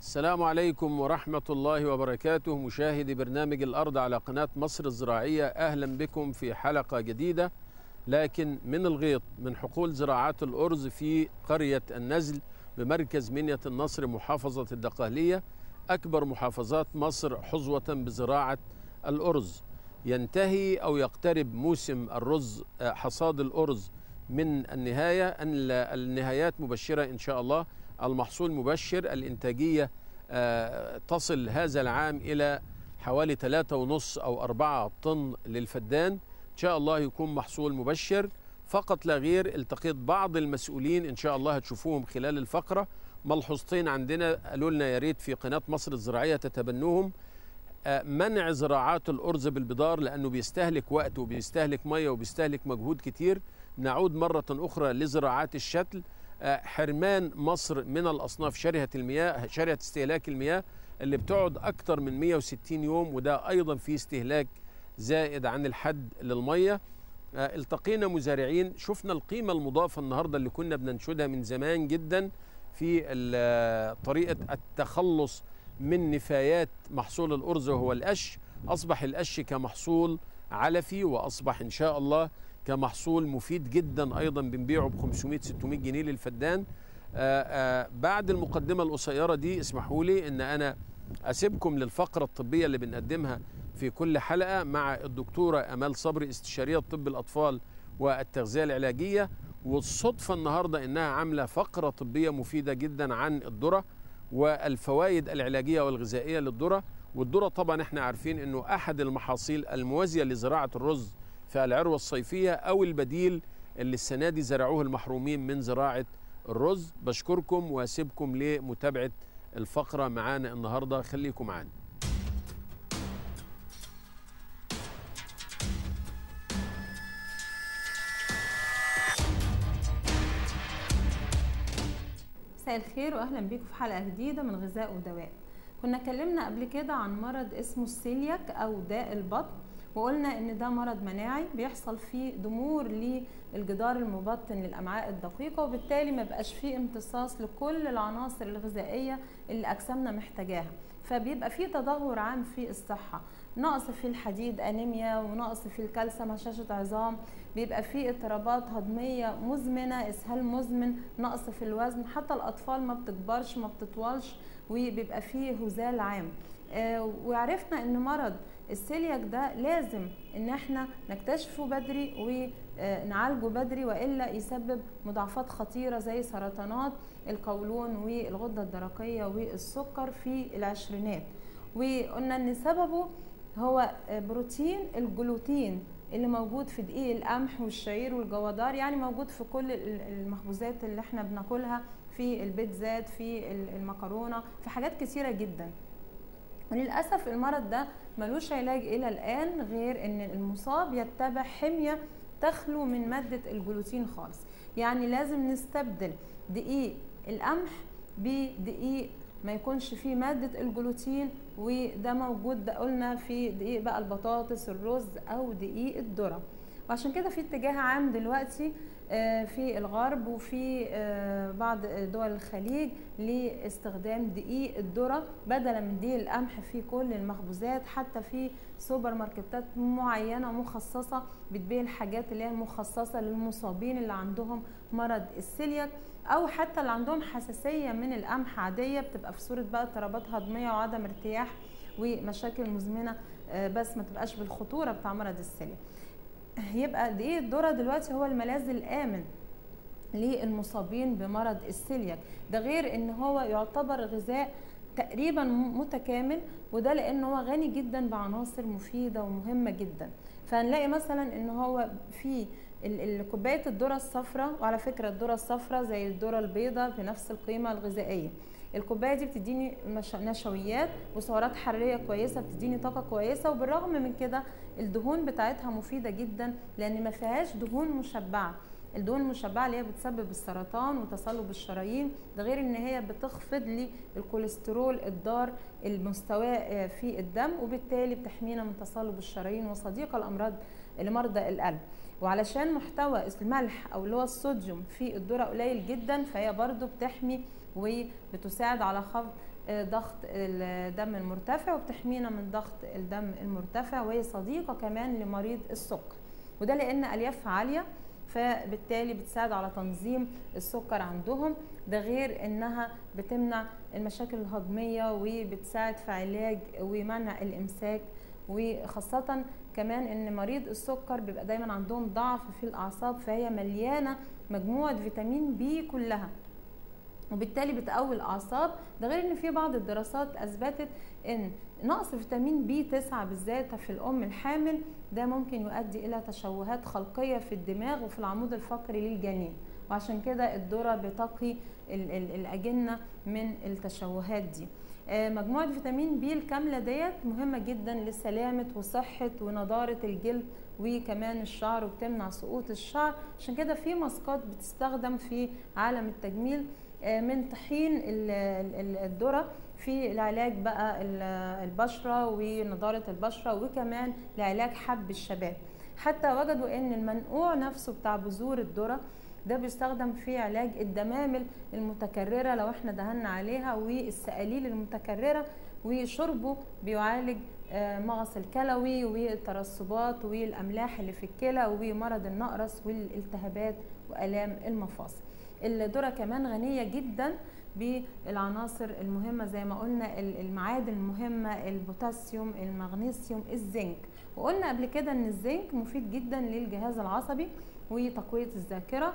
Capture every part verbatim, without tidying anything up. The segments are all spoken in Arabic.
السلام عليكم ورحمة الله وبركاته. مشاهدي برنامج الأرض على قناة مصر الزراعية، أهلا بكم في حلقة جديدة لكن من الغيط من حقول زراعات الأرز في قرية النزل بمركز منية النصر محافظة الدقهلية، أكبر محافظات مصر حظوة بزراعة الأرز. ينتهي أو يقترب موسم الرز، حصاد الأرز من النهاية. أن النهايات مبشرة إن شاء الله، المحصول مبشر. الإنتاجية تصل هذا العام إلى حوالي ثلاثة ونص أو أربعة طن للفدان. إن شاء الله يكون محصول مبشر فقط لا غير. التقيت بعض المسؤولين إن شاء الله هتشوفوهم خلال الفقرة، ملحوظتين عندنا قالوا لنا يا ريت في قناة مصر الزراعية تتبنوهم. منع زراعات الأرز بالبدار لأنه بيستهلك وقت وبيستهلك مية وبيستهلك مجهود كتير. نعود مرة أخرى لزراعات الشتل. حرمان مصر من الأصناف شرهة المياه، شرهة استهلاك المياه اللي بتقعد أكتر من مئة وستين يوم، وده أيضا فيه استهلاك زائد عن الحد للمية. التقينا مزارعين، شفنا القيمة المضافة النهاردة اللي كنا بننشدها من زمان جدا في طريقة التخلص من نفايات محصول الأرز وهو القش. أصبح القش كمحصول علفي، وأصبح إن شاء الله كمحصول مفيد جدا أيضا بنبيعه ب خمسمئة ستمئة جنيه للفدان. آآ آآ بعد المقدمة القصيرة دي اسمحوا لي أن أنا أسيبكم للفقرة الطبية اللي بنقدمها في كل حلقة مع الدكتورة أمال صبري، استشارية طب الأطفال والتغذية العلاجية. والصدفة النهاردة أنها عاملة فقرة طبية مفيدة جدا عن الذرة والفوائد العلاجية والغذائية للذرة. والذرة طبعا احنا عارفين أنه أحد المحاصيل الموازية لزراعة الرز في العروة الصيفية، أو البديل اللي السنة دي زرعوه المحرومين من زراعة الرز. بشكركم واسيبكم لمتابعة الفقرة معانا النهاردة، خليكم معانا. مساء الخير واهلا بيكم في حلقة جديدة من غذاء ودواء. كنا اتكلمنا قبل كده عن مرض اسمه السيلياك او داء البطن، وقلنا ان ده مرض مناعي بيحصل فيه ضمور للجدار المبطن للامعاء الدقيقه، وبالتالي ما بقاش فيه امتصاص لكل العناصر الغذائيه اللي اجسامنا محتاجاها، فبيبقى فيه تدهور عام في الصحه، نقص في الحديد، انيميا، ونقص في الكالسيوم، هشاشه عظام، بيبقى فيه اضطرابات هضميه مزمنه، اسهال مزمن، نقص في الوزن، حتى الاطفال ما بتكبرش ما بتطولش، وبيبقى فيه هزال عام. آه وعرفنا ان مرض السيلياك ده لازم ان احنا نكتشفه بدري ونعالجه بدري، والا يسبب مضاعفات خطيره زي سرطانات القولون والغده الدرقيه والسكر في العشرينات. وقلنا ان سببه هو بروتين الجلوتين اللي موجود في دقيق القمح والشعير والجوادر، يعني موجود في كل المخبوزات اللي احنا بناكلها، في البيتزات، في المكرونه، في حاجات كتيره جدا. وللأسف المرض ده ملوش علاج إلى الآن غير أن المصاب يتبع حمية تخلو من مادة الجلوتين خالص. يعني لازم نستبدل دقيق القمح بدقيق ما يكونش فيه مادة الجلوتين، وده موجود ده قلنا في دقيق بقى البطاطس، الرز، أو دقيق الذرة. وعشان كده في اتجاه عام دلوقتي في الغرب وفي بعض دول الخليج لاستخدام دقيق الذرة بدلا من دقيق القمح في كل المخبوزات. حتى في سوبر ماركتات معينة مخصصة بتبيع الحاجات اللي هي مخصصة للمصابين اللي عندهم مرض السيلياك، او حتى اللي عندهم حساسية من القمح عادية، بتبقى في صورة بقى اضطرابات هضمية وعدم ارتياح ومشاكل مزمنة، بس ما تبقاش بالخطورة بتاع مرض السيلياك. يبقى دقيق الذرة دلوقتي هو الملاذ الآمن للمصابين بمرض السيلياك ده، غير ان هو يعتبر غذاء تقريبا متكامل، وده لان هو غني جدا بعناصر مفيدة ومهمة جدا. فهنلاقي مثلا ان هو في كوباية الذرة الصفراء، وعلى فكرة الذرة الصفراء زي الذرة البيضاء بنفس القيمة الغذائية. الكوبايه دي بتديني نشويات وسعرات حراريه كويسه، بتديني طاقه كويسه، وبالرغم من كده الدهون بتاعتها مفيده جدا لان ما فيهاش دهون مشبعه. الدهون المشبعه اللي هي بتسبب السرطان وتصلب الشرايين، ده غير ان هي بتخفض لي الكوليسترول الضار المستواه في الدم، وبالتالي بتحمينا من تصلب الشرايين وصديقه الامراض لمرضى القلب. وعلشان محتوى الملح او اللي هو الصوديوم في الذره قليل جدا، فهي برضو بتحمي وبتساعد على خفض ضغط الدم المرتفع، وبتحمينا من ضغط الدم المرتفع، وهي صديقة كمان لمريض السكر، وده لأن أليافها عالية فبالتالي بتساعد على تنظيم السكر عندهم. ده غير انها بتمنع المشاكل الهضمية وبتساعد في علاج ومنع الامساك، وخاصة كمان ان مريض السكر بيبقى دايما عندهم ضعف في الاعصاب، فهي مليانة مجموعة فيتامين بي كلها وبالتالي بتقوي الاعصاب. ده غير ان في بعض الدراسات اثبتت ان نقص فيتامين بي تسعة بالذات في الام الحامل ده ممكن يؤدي الى تشوهات خلقيه في الدماغ وفي العمود الفقري للجنين، وعشان كده الذره بتقي الاجنه من التشوهات دي. مجموعه فيتامين بي الكامله ديت مهمه جدا لسلامه وصحه ونضاره الجلد وكمان الشعر، وبتمنع سقوط الشعر. عشان كده في ماسكات بتستخدم في عالم التجميل من طحين الذرة في العلاج بقى البشرة ونضارة البشرة، وكمان لعلاج حب الشباب. حتى وجدوا ان المنقوع نفسه بتاع بذور الذرة ده بيستخدم في علاج الدمامل المتكررة لو احنا دهنا عليها، والسقاليل المتكررة، وشربه بيعالج مغص الكلوي والترسبات والاملاح اللي في الكلى ومرض النقرس والالتهابات والام المفاصل. الذرة كمان غنية جدا بالعناصر المهمة زي ما قلنا، المعادن المهمة، البوتاسيوم، المغنيسيوم، الزنك. وقلنا قبل كده ان الزنك مفيد جدا للجهاز العصبي وتقوية الذاكرة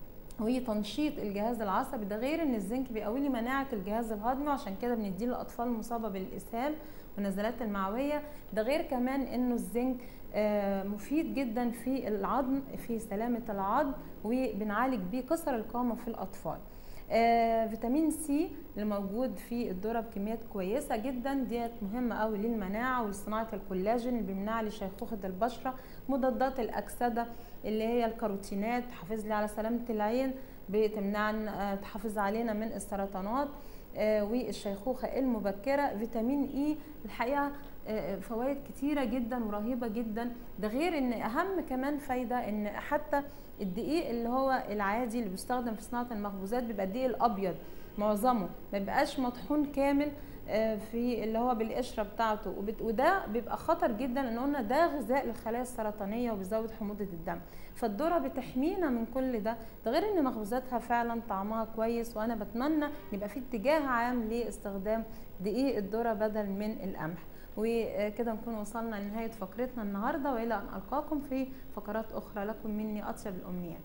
وتنشيط الجهاز العصبي. ده غير ان الزنك بيقوي لي مناعة الجهاز الهضمي، وعشان كده بنديه للاطفال المصابة بالاسهال والنزلات المعوية. ده غير كمان انه الزنك مفيد جدا في العظم، في سلامة العظم، وبنعالج بيه كسر القامة في الأطفال. آه فيتامين سي اللي موجود في الذرة بكميات كويسة جدا، ديت مهمة قوي للمناعة ولصناعة الكولاجين اللي بيمنع لي شيخوخة البشرة. مضادات الأكسدة اللي هي الكاروتينات تحافظ لي على سلامة العين، بتمنعنا تحافظ علينا من السرطانات آه والشيخوخة المبكرة. فيتامين اي الحقيقة فوائد كتيرة جدا ورهيبة جدا. ده غير ان اهم كمان فايدة ان حتى الدقيق اللي هو العادي اللي بيستخدم في صناعة المخبوزات بيبقى الدقيق الابيض معظمه ما بيبقاش مطحون كامل في اللي هو بالقشرة بتاعته، وده بيبقى خطر جدا لان قلنا ده غذاء للخلايا السرطانية وبيزود حموضة الدم. فالذرة بتحمينا من كل ده. ده غير ان مخبوزاتها فعلا طعمها كويس، وانا بتمنى يبقى في اتجاه عام لاستخدام دقيق الذرة بدل من القمح. وكده نكون وصلنا لنهاية فقرتنا النهاردة، وإلى أن ألقاكم في فقرات أخرى. لكم مني أطيب الأمنيات.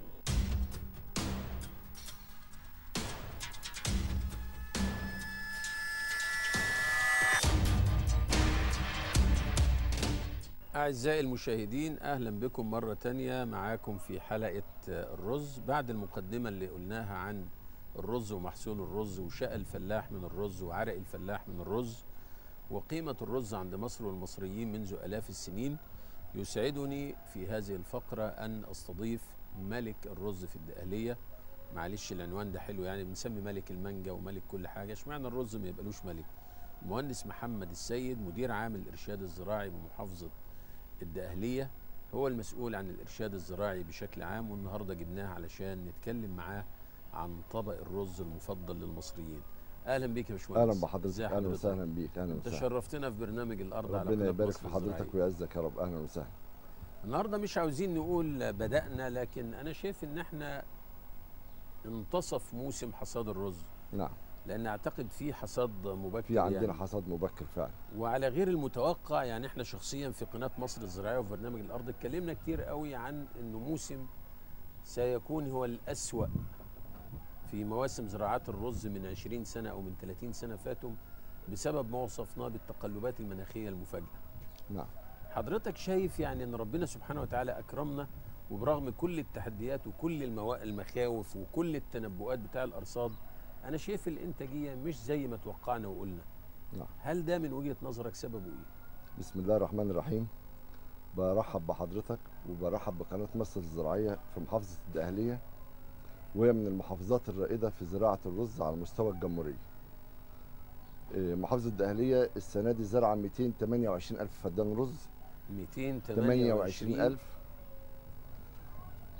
أعزائي المشاهدين، أهلا بكم مرة تانية معاكم في حلقة الرز. بعد المقدمة اللي قلناها عن الرز ومحصول الرز وشقى الفلاح من الرز وعرق الفلاح من الرز وقيمة الرز عند مصر والمصريين منذ آلاف السنين، يسعدني في هذه الفقرة أن أستضيف ملك الرز في الدقهلية. معلش العنوان ده حلو، يعني بنسمي ملك المانجا وملك كل حاجة، اشمعنى الرز ما يبقالوش ملك؟ المهندس محمد السيد مدير عام الإرشاد الزراعي بمحافظة الدقهلية، هو المسؤول عن الإرشاد الزراعي بشكل عام، والنهاردة جبناه علشان نتكلم معاه عن طبق الرز المفضل للمصريين. اهلا بيك يا باشمهندس. اهلا بحضرتك. اهلا وسهلا بيك. اهلا وسهلا. تشرفتنا في برنامج الارض على قناه ربنا يبارك في حضرتك ويعزك يا رب. اهلا وسهلا. النهارده مش عاوزين نقول بدانا، لكن انا شايف ان احنا انتصف موسم حصاد الرز. نعم. لان اعتقد في حصاد مبكر، في عندنا يعني حصاد مبكر فعلا، وعلى غير المتوقع. يعني احنا شخصيا في قناه مصر الزراعيه وفي برنامج الارض اتكلمنا كتير قوي عن انه موسم سيكون هو الاسوأ في مواسم زراعات الرز من عشرين سنة أو من ثلاثين سنة فاتوا، بسبب ما وصفناه بالتقلبات المناخية المفاجئة. نعم. حضرتك شايف يعني أن ربنا سبحانه وتعالى أكرمنا، وبرغم كل التحديات وكل المخاوف وكل التنبؤات بتاع الأرصاد، أنا شايف الإنتاجية مش زي ما توقعنا وقلنا. نعم. هل ده من وجهة نظرك سببه إيه؟ بسم الله الرحمن الرحيم. برحب بحضرتك وبرحب بقناة مصر الزراعية في محافظة الدقهلية، وهي من المحافظات الرائدة في زراعة الرز على مستوى الجمهورية. محافظة الدقهلية السنة دي زرعة مئتين وثمانية وعشرين ألف فدان رز. مئتين وثمانية وعشرين ألف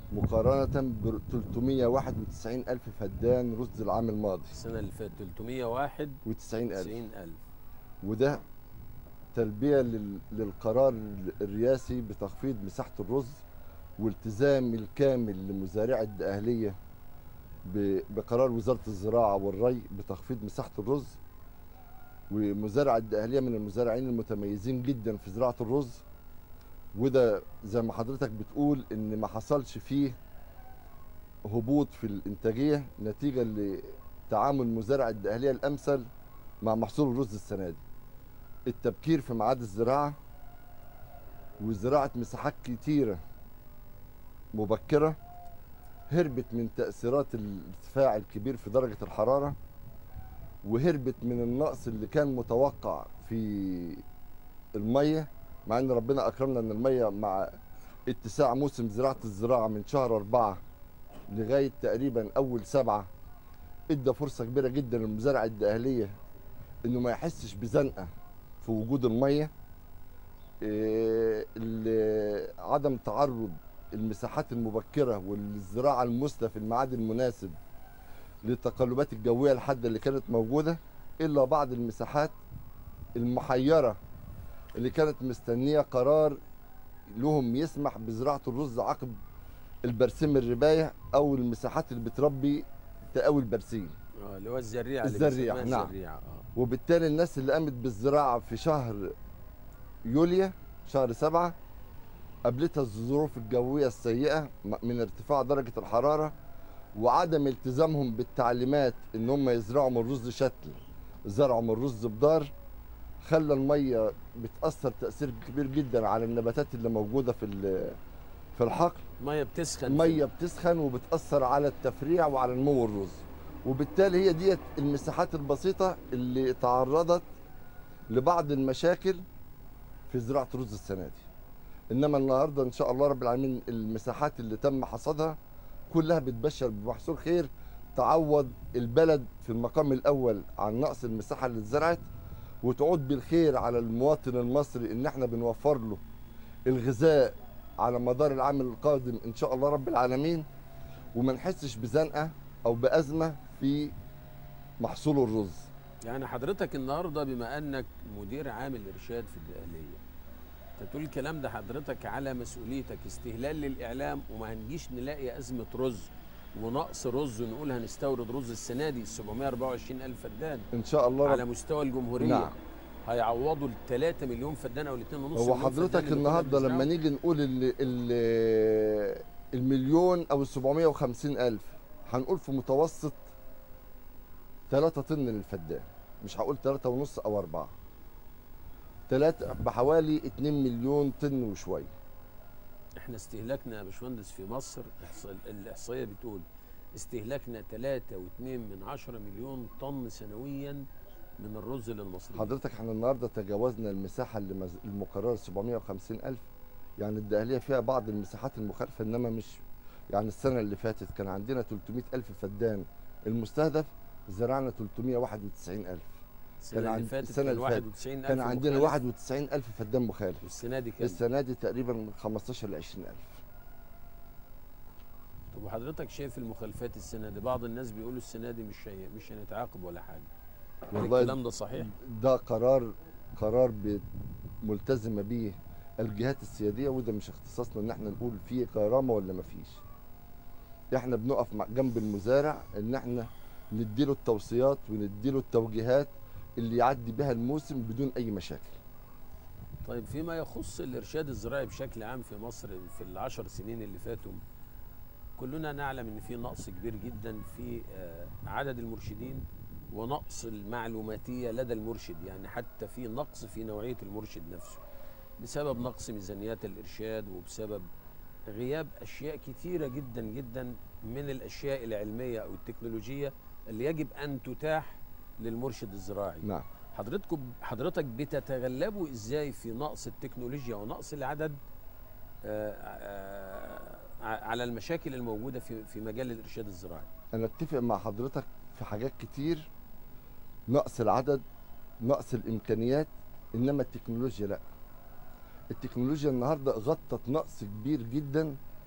مقارنة ب ثلاثمائة وواحد وتسعين ألف فدان رز العام الماضي. السنة اللي فاتت ثلاثمائة وواحد وتسعين ألف. وتسعين ألف. وده تلبية لل- للقرار الرئاسي بتخفيض مساحة الرز والتزام الكامل لمزارعي الدقهلية ب- بقرار وزارة الزراعة والري بتخفيض مساحة الرز. ومزارع الدقهلية من المزارعين المتميزين جدا في زراعة الرز، وده زي ما حضرتك بتقول ان ما حصلش فيه هبوط في الانتاجية نتيجة لتعامل مزارع الدقهلية الامثل مع محصول الرز السنة دي. التبكير في ميعاد الزراعة وزراعة مساحات كتيرة مبكرة هربت من تأثيرات الارتفاع الكبير في درجة الحرارة، وهربت من النقص اللي كان متوقع في المية، مع ان ربنا اكرمنا ان المية مع اتساع موسم زراعة الزراعة من شهر أربعة لغاية تقريبا أول سبعة ادى فرصة كبيرة جدا للمزارع الدقهلية انه ما يحسش بزنقة في وجود المية. إيه، ال- عدم تعرض المساحات المبكرة والزراعة المثلى في الميعاد المناسب للتقلبات الجوية الحادة اللي كانت موجودة، إلا بعض المساحات المحيرة اللي كانت مستنية قرار لهم يسمح بزراعة الرز عقب البرسيم الرباية أو المساحات اللي بتربي تقاوي البرسيم. اه اللي هو الزريعة. الزريعة، اللي نعم. الزريعة. اه وبالتالي الناس اللي قامت بالزراعة في شهر يوليو شهر سبعة قابلتها الظروف الجوية السيئة من ارتفاع درجة الحرارة وعدم التزامهم بالتعليمات ان هم يزرعوا من رز شتل، زرعوا من رز بدار، خلى المية بتأثر تأثير كبير جدا على النباتات اللي موجودة في في الحقل. مية بتسخن. مية بتسخن وبتأثر على التفريع وعلى نمو الرز، وبالتالي هي ديت المساحات البسيطة اللي تعرضت لبعض المشاكل في زراعة الرز السنة دي. انما النهارده ان شاء الله رب العالمين المساحات اللي تم حصادها كلها بتبشر بمحصول خير تعوض البلد في المقام الاول عن نقص المساحه اللي اتزرعت، وتعود بالخير على المواطن المصري ان احنا بنوفر له الغذاء على مدار العام القادم ان شاء الله رب العالمين، وما نحسش بزنقه او بازمه في محصول الرز. يعني حضرتك النهارده بما انك مدير عام الارشاد في الدقهليه، انت تقول الكلام ده حضرتك على مسؤوليتك استهلال للاعلام، وما هنجيش نلاقي ازمه رز ونقص رز ونقول هنستورد رز السنه دي سبعمائة وأربعة وعشرين ألف فدان ان شاء الله على مستوى الجمهوريه. نعم. هيعوضوا ال ثلاثة مليون فدان او ال اثنين ونص هو مليون حضرتك فدان اللي كنا النهارده لما بنزرعهم. نيجي نقول ال ال المليون او ال سبعمائة وخمسين ألف هنقول في متوسط ثلاثة طن للفدان، مش هقول ثلاثة ونص او أربعة، ثلاثة بحوالي اتنين مليون طن وشويه. احنا استهلاكنا يا باشمهندس في مصر إحصا- الاحصائيه بتقول استهلاكنا ثلاثة واتنين من عشرة مليون طن سنويا من الرز للمصريين. حضرتك احنا النهارده تجاوزنا المساحه اللي مز- المقرره سبعمائة وخمسين ألف، يعني الدقهليه فيها بعض المساحات المخالفه، انما مش يعني السنه اللي فاتت كان عندنا ثلاثمائة ألف فدان المستهدف، زرعنا ثلاثمائة وواحد وتسعين ألف. السنه كان اللي عند- فاتت السنة كان اللي واحد فاتت وتسعين ألف كان عندنا مخالف، واحد وتسعين ألف فدان مخالف. والسنه دي كام؟ السنه دي تقريبا من خمستاشر ل عشرين ألف. طب وحضرتك شايف المخالفات السنه دي؟ بعض الناس بيقولوا السنه دي مش هي مش هنتعاقب ولا حاجه. والله الكلام ده صحيح؟ ده قرار قرار ب- ملتزمه به الجهات السياديه، وده مش اختصاصنا ان احنا نقول فيه كرامه ولا ما فيش. احنا بنقف مع جنب المزارع ان احنا نديله التوصيات ونديله التوجيهات اللي يعدي بها الموسم بدون اي مشاكل. طيب فيما يخص الارشاد الزراعي بشكل عام في مصر في العشر سنين اللي فاتوا، كلنا نعلم ان في نقص كبير جدا في آه، عدد المرشدين ونقص المعلوماتيه لدى المرشد، يعني حتى في نقص في نوعيه المرشد نفسه بسبب نقص ميزانيات الارشاد وبسبب غياب اشياء كثيره جدا جدا من الاشياء العلميه او التكنولوجيه اللي يجب ان تتاح للمرشد الزراعي. نعم. حضرتكم حضرتك بتتغلبوا ازاي في نقص التكنولوجيا ونقص العدد آه، آه، على المشاكل الموجوده في في مجال الارشاد الزراعي؟ انا اتفق مع حضرتك في حاجات كتير، نقص العدد، نقص الامكانيات، انما التكنولوجيا لا. التكنولوجيا النهارده غطت نقص كبير جدا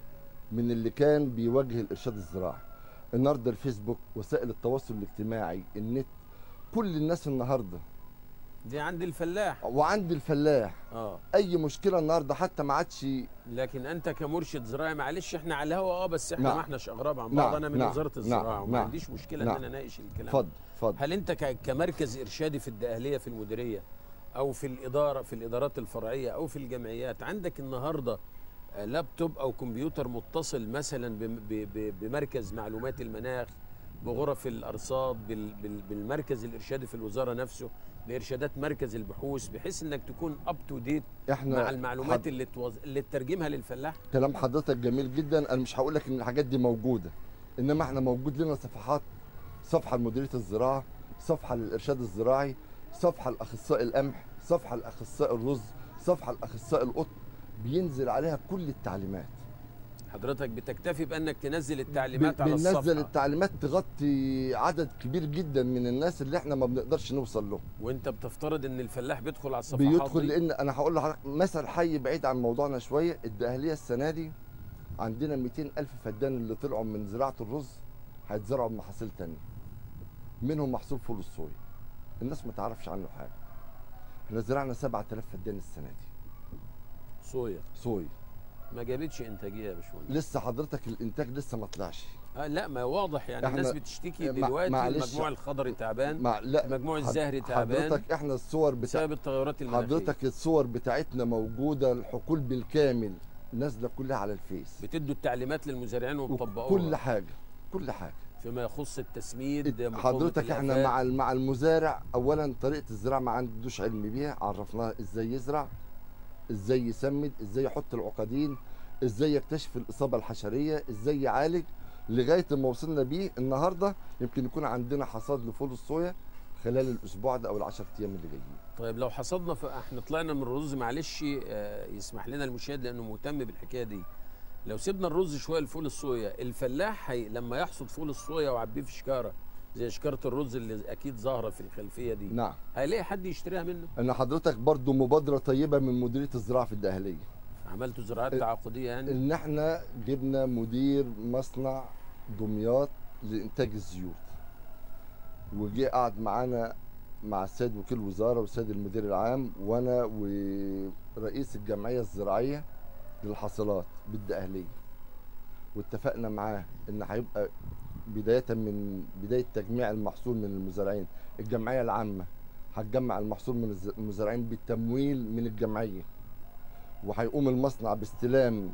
من اللي كان بيواجه الارشاد الزراعي. النهارده الفيسبوك، وسائل التواصل الاجتماعي، النت، كل الناس النهارده دي عند الفلاح وعند الفلاح. اه اي مشكله النهارده حتى ما عادش. لكن انت كمرشد زراعي، معلش احنا على الهوا اه بس احنا نعم. ما احناش اغراب عن بعض. نعم. انا من نعم. وزاره الزراعه نعم. وما نعم. عنديش مشكله نعم. ان انا اناقش الكلام. اتفضل اتفضل. هل انت ك- كمركز ارشادي في الدقهليه في المديريه او في الاداره في الادارات الفرعيه او في الجمعيات، عندك النهارده آه، لابتوب او كمبيوتر متصل مثلا بم- ب- ب- بمركز معلومات المناخ، بغرف الارصاد، بال- بال- بالمركز الارشادي في الوزاره نفسه، بارشادات مركز البحوث، بحيث انك تكون اب تو ديت احنا مع المعلومات حض... اللي توز... اللي تترجمها للفلاح؟ كلام حضرتك جميل جدا. انا مش هقول لك ان الحاجات دي موجوده، انما احنا موجود لنا صفحات، صفحه لمديريه الزراعه، صفحه للارشاد الزراعي، صفحه لاخصائي القمح، صفحه لاخصائي الرز، صفحه لاخصائي القطن، بينزل عليها كل التعليمات. حضرتك بتكتفي بانك تنزل ب- التعليمات على الصفحه، بننزل التعليمات تغطي عدد كبير جدا من الناس اللي احنا ما بنقدرش نوصل له. وانت بتفترض ان الفلاح بيدخل على الصفحات بيدخل، دي؟ لان انا هقول لحضرتك مثل حي بعيد عن موضوعنا شويه. الدقهليه السنه دي عندنا مئتين ألف فدان اللي طلعوا من زراعه الرز هيتزرعوا بمحاصيل تانية، منهم محصول فول الصويا. الناس ما تعرفش عنه حاجه. احنا زرعنا سبعة آلاف فدان السنه دي صويا صويا. ما جابتش انتاجيه يا باشمهندس. لسه حضرتك الانتاج لسه ما طلعش. آه لا، ما واضح يعني احنا- الناس بتشتكي مع- دلوقتي معلش. المجموع الخضري تعبان، مع لا المجموع حض- الزهري تعبان حضرتك احنا الصور بتاع بسبب التغيرات المناخيه. حضرتك الصور بتاعتنا موجوده، الحقول بالكامل نازله كلها على الفيس. بتدوا التعليمات للمزارعين وبتطبقوها كل حاجه كل حاجه. فيما يخص التسميد، مقاومة حضرتك احنا الآفات. مع مع المزارع، اولا طريقه الزراعه ما عندوش علم بيها، عرفناه ازاي يزرع، ازاي يسمد، ازاي يحط العقدين، ازاي يكتشف الاصابه الحشريه، ازاي يعالج، لغايه ما وصلنا بيه النهارده. يمكن يكون عندنا حصاد لفول الصويا خلال الاسبوع ده او العشر ايام اللي جايين. طيب لو حصدنا ف... احنا طلعنا من الرز، معلش آه، يسمح لنا المشاهد لانه مهتم بالحكايه دي، لو سيبنا الرز شويه لفول الصويا، الفلاح هي... لما يحصد فول الصويا ويعبيه في شكاره زي شكاره الرز اللي اكيد ظاهره في الخلفيه دي، نعم. هيلاقي حد يشتريها منه؟ ان حضرتك برضو مبادره طيبه من مديريه الزراعه في الدقهليه، عملتوا زراعات تعاقديه يعني؟ ان احنا جبنا مدير مصنع دمياط لانتاج الزيوت، وجي قعد معانا مع السيد وكيل الوزاره والسيد المدير العام وانا ورئيس الجمعيه الزراعيه للحاصلات بالدقهليه، واتفقنا معاه ان هيبقى بدايه من بدايه تجميع المحصول من المزارعين، الجمعيه العامه هتجمع المحصول من الز- المزارعين بالتمويل من الجمعيه، وهيقوم المصنع باستلام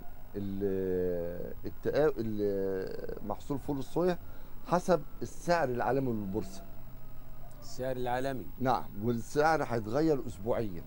ال- التقا- ال- محصول فول الصويا حسب السعر العالمي للبورصه. السعر العالمي؟ نعم، والسعر هيتغير اسبوعيا.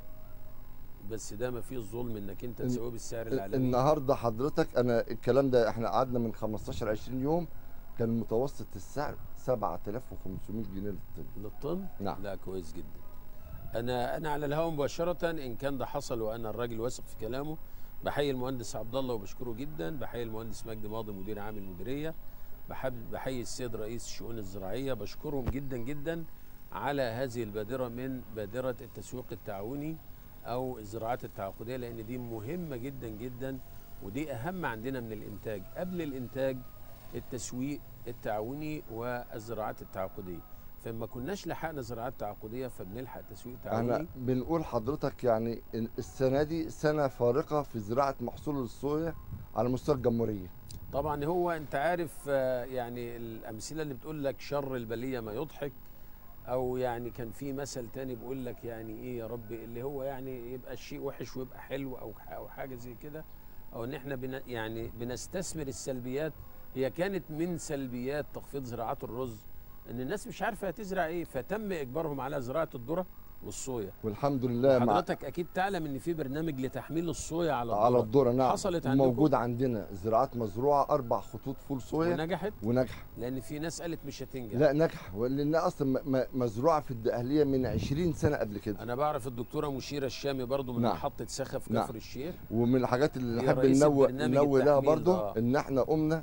بس ده ما فيه ظلم انك انت تسويه بالسعر العالمي. النهارده حضرتك انا الكلام ده احنا قعدنا من خمستاشر عشرين يوم، كان متوسط السعر سبعة آلاف وخمسمائة جنيه للطن. للطن؟ نعم. لا كويس جدا. انا انا على الهواء مباشره، ان كان ده حصل وانا الراجل واثق في كلامه، بحيي المهندس عبد الله وبشكره جدا، بحيي المهندس مجدي ماضي مدير عام المديريه، بحب بحيي السيد رئيس الشؤون الزراعيه، بشكرهم جدا جدا على هذه البادره من بادره التسويق التعاوني او الزراعات التعاقديه، لان دي مهمه جدا جدا، ودي اهم عندنا من الانتاج. قبل الانتاج التسويق التعاوني والزراعات التعاقديه، فما كناش لحقنا زراعات تعاقديه فبنلحق تسويق تعاوني. احنا بنقول حضرتك يعني إن السنه دي سنه فارقه في زراعه محصول الصويا على مستوى الجمهوريه. طبعا هو انت عارف آه، يعني الامثله اللي بتقول لك شر البليه ما يضحك، او يعني كان في مثل تاني بيقول لك يعني ايه يا رب، اللي هو يعني يبقى الشيء وحش ويبقى حلو او او حاجه زي كده، او ان احنا بن يعني بنستثمر السلبيات. هي كانت من سلبيات تخفيض زراعات الرز ان الناس مش عارفه هتزرع ايه، فتم اجبارهم على زراعه الذره والصويا. والحمد لله مع حضرتك اكيد تعلم ان في برنامج لتحميل الصويا على الذره. على الذره. نعم، حصلت عندكم؟ موجود عندنا زراعات مزروعه اربع خطوط فول صويا ونجحت؟ ونجح. لان في ناس قالت مش هتنجح. لا نجح، لانها اصلا م- م- مزروعه في الدقهليه من عشرين سنه قبل كده. انا بعرف الدكتوره مشيره الشامي برضو من نعم. محطه سخا في نعم. كفر الشيخ، ومن الحاجات اللي هي نحب رئيس ننوه البرنامج ننوه لها التحميل برضو ده. ان احنا قمنا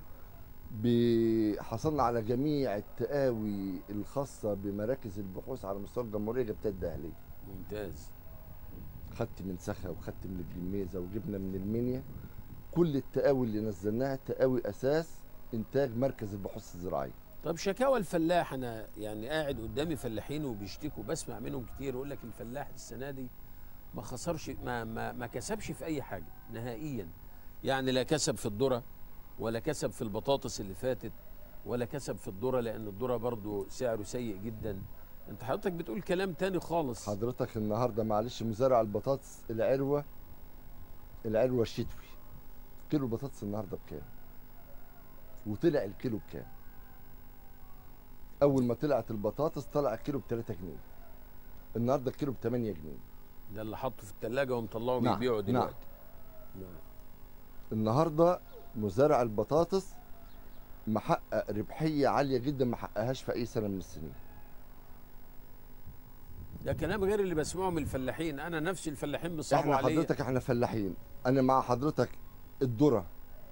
ب- حصلنا على جميع التقاوي الخاصه بمراكز البحوث على مستوى الجمهوريه، جبتها الدقهليه. ممتاز. خدت من سخا وخدت من الجميزه وجبنا من المنيا كل التقاوي اللي نزلناها تقاوي اساس انتاج مركز البحوث الزراعيه. طب شكاوى الفلاح، انا يعني قاعد قدامي فلاحين وبيشتكوا، بسمع منهم كتير يقول لك الفلاح السنه دي ما خسرش، ما ما ما كسبش في اي حاجه نهائيا. يعني لا كسب في الذره، ولا كسب في البطاطس اللي فاتت، ولا كسب في الذره، لان الذره برضو سعره سيء جدا. انت حضرتك بتقول كلام تاني خالص. حضرتك النهارده معلش مزارع البطاطس العروه العروه الشتوي كيلو البطاطس النهارده بكام؟ وطلع الكيلو بكام؟ اول ما طلعت البطاطس طلع الكيلو ب تلاتة جنيه، النهارده الكيلو ب تمانية جنيه. ده اللي حطه في الثلاجه ومطلعه نعم بيبيعه دلوقتي. نعم. نعم. النهارده مزارع البطاطس محقق ربحيه عاليه جدا ما حققهاش في اي سنه من السنين. ده كلام غير اللي بسمعه من الفلاحين، انا نفسي الفلاحين بيصعبوا احنا عليا. حضرتك احنا فلاحين، انا مع حضرتك. الذره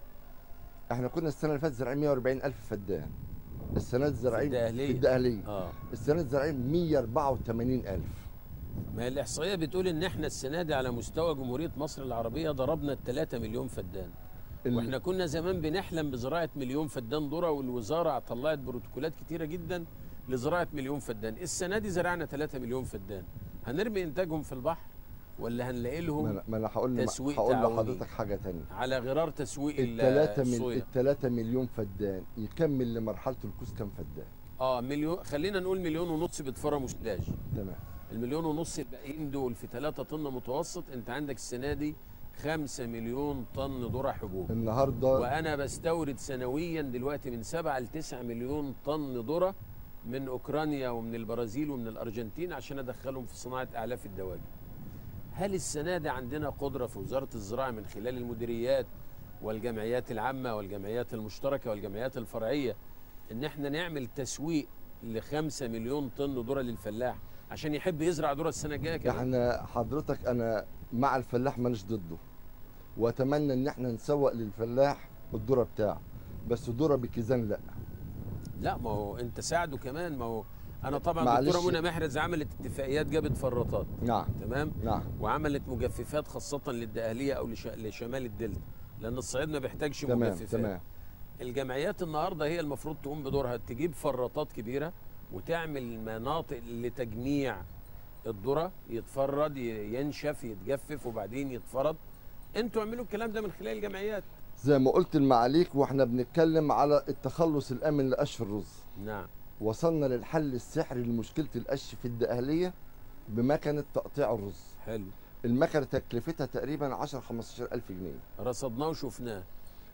احنا كنا السنه اللي فاتت زارعين مية واربعين الف فدان، السنه دي زارعين في الدقهلية. في الدقهلية اه السنه دي زارعين مية واربعة وتمانين الف. ما هي الاحصائيه بتقول ان احنا السنه دي على مستوى جمهوريه مصر العربيه ضربنا ال تلاتة مليون فدان. ال- واحنا كنا زمان بنحلم بزراعه مليون فدان ذره، والوزاره طلعت بروتوكولات كتيره جدا لزراعه مليون فدان. السنه دي زرعنا تلاتة مليون فدان، هنرمي انتاجهم في البحر ولا هنلاقي ما لهم انا ما أنا هقول تسويق هقول تعاوني لحضرتك حاجه ثانيه. على غرار تسويق ال- الثلاثة مل... الصويا؟ الثلاثة مليون فدان يكمل لمرحله الكوس كام فدان؟ اه مليون، خلينا نقول مليون ونص بتفرة مسلاج. تمام. المليون ونص الباقيين دول في تلاتة طن متوسط، انت عندك السنه دي خمسة مليون طن ذره حبوب. النهارده وانا بستورد سنويا دلوقتي من سبعة ل تسعة مليون طن ذره من اوكرانيا ومن البرازيل ومن الارجنتين عشان ادخلهم في صناعه اعلاف الدواجن. هل السنه دي عندنا قدره في وزاره الزراعه من خلال المديريات والجمعيات العامه والجمعيات المشتركه والجمعيات الفرعيه ان احنا نعمل تسويق لخمسة مليون طن ذره للفلاح عشان يحب يزرع ذره السنه الجايه كمان؟ احنا حضرتك انا مع الفلاح مانيش ضده، واتمنى ان احنا نسوق للفلاح الذره بتاعه، بس الذره بكيزان لا. لا ما هو انت ساعده كمان. ما هو انا طبعا معلش. دكتوره منى محرز عملت اتفاقيات، جابت فرطات. نعم تمام. نعم. وعملت مجففات خاصه للدقهليه او لش... لشمال الدلتا، لان الصعيد ما بيحتاجش تمام مجففات. تمام. الجمعيات النهارده هي المفروض تقوم بدورها، تجيب فرطات كبيره وتعمل مناطق لتجميع الذره، يتفرد ينشف يتجفف وبعدين يتفرد. انتوا اعملوا الكلام ده من خلال الجمعيات. زي ما قلت المعاليك واحنا بنتكلم على التخلص الامن لقش الرز، نعم. وصلنا للحل السحري لمشكله القش في الدقهليه بمكنه تقطيع الرز. حلو. المكنه تكلفتها تقريبا عشرة خمستاشر الف جنيه، رصدناه وشفناه.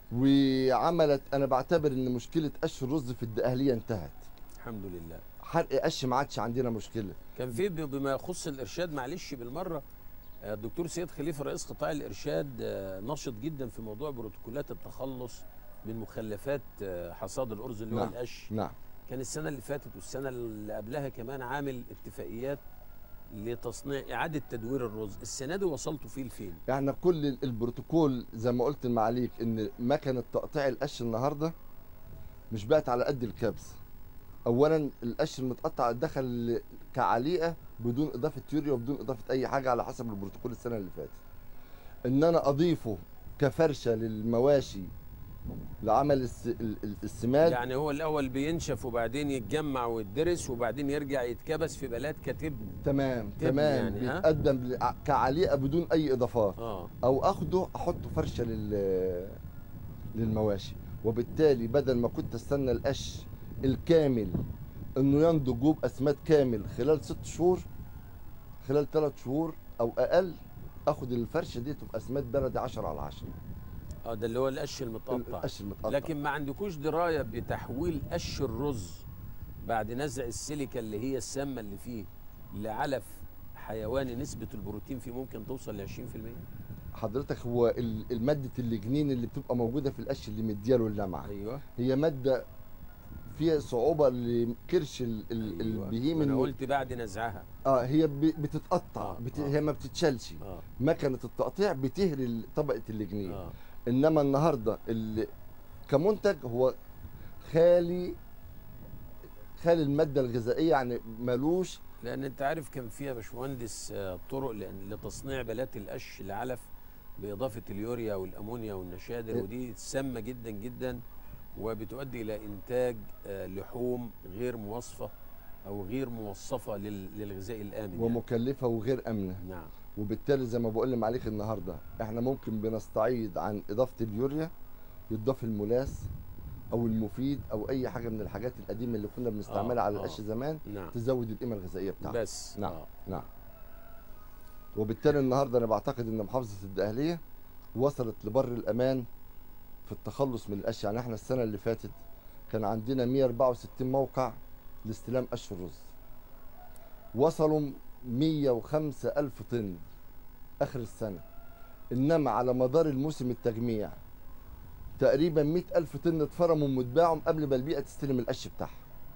وعملت، انا بعتبر ان مشكله قش الرز في الدقهليه انتهت. الحمد لله. حرق قش ما عادش عندنا مشكله. كان في ب- بما يخص الارشاد، معلش بالمره، آه، الدكتور سيد خليفه رئيس قطاع الارشاد آه، نشط جدا في موضوع بروتوكولات التخلص من مخلفات آه، حصاد الارز اللي هو نعم. القش. نعم. كان السنه اللي فاتت والسنه اللي قبلها كمان عامل اتفاقيات لتصنيع اعاده تدوير الرز. السنه دي وصلتوا فيه لفين؟ احنا كل البروتوكول زي ما قلت المعاليك ان مكنه تقطيع القش النهارده مش بقت على قد الكبس. اولا القش المتقطع دخل كعليقه بدون اضافه يوريا وبدون اضافه اي حاجه على حسب البروتوكول السنه اللي فاتت. ان انا اضيفه كفرشه للمواشي لعمل الس... ال- ال- السماد. يعني هو الاول بينشف وبعدين يتجمع ويتدرس وبعدين يرجع يتكبس في بلاد كتبن. تمام تبني تمام يعني، ها؟ بيتقدم ل- كعليقه بدون اي اضافات. اه او اخده احطه فرشه لل للمواشي، وبالتالي بدل ما كنت استنى القش الكامل انه ينضج ويبقى اسماد كامل خلال ست شهور، خلال ثلاث شهور او اقل اخد الفرشه دي تبقى اسماد بلدي عشرة على عشرة. اه ده اللي هو القش المتقطع. القش المتقطع. لكن ما عندكوش درايه بتحويل قش الرز بعد نزع السيليكا اللي هي السامه اللي فيه لعلف حيواني نسبه البروتين فيه ممكن توصل ل عشرين في المية؟ حضرتك هو ال- الماده اللجنين اللي بتبقى موجوده في القش اللي مدياله اللمعه، ايوه هي ماده فيها صعوبه لكرش ال- ال- أيوة. البهيم. انا إنه- قلت بعد نزعها. اه هي ب- بتتقطع. آه، بت... آه. هي ما بتتشالش. اه مكنه التقطيع بتهري طبقه اللجنين. اه انما النهارده اللي كمنتج هو خالي خالي الماده الغذائيه، يعني ملوش. لان انت عارف كان فيها باشمهندس آه، طرق لأن- لتصنيع بلات القش العلف باضافه اليوريا والامونيا والنشادر، إيه. ودي سامه جدا جدا وبتؤدي الى انتاج آه، لحوم غير مواصفه او غير موصفه لل- للغذاء الامن يعني. ومكلفه وغير امنه. نعم. وبالتالي زي ما بقول عليك النهارده احنا ممكن بنستعيد عن اضافه اليوريا، يضاف الملاس او المفيد او اي حاجه من الحاجات القديمه اللي كنا بنستعملها آه، على آه. القش زمان، نعم. تزود القيمه الغذائيه بتاعته. بس نعم. آه. نعم. وبالتالي النهارده انا بعتقد ان محافظه الدقهليه وصلت لبر الامان في التخلص من القش. يعني احنا السنه اللي فاتت كان عندنا مية واربعة وستين موقع لاستلام قش الرز، وصلوا مية وخمسة ألف طن اخر السنه. انما على مدار الموسم التجميع تقريبا مئة ألف طن اتفرموا واتباعوا قبل ما البيئه تستلم القش بتاعها.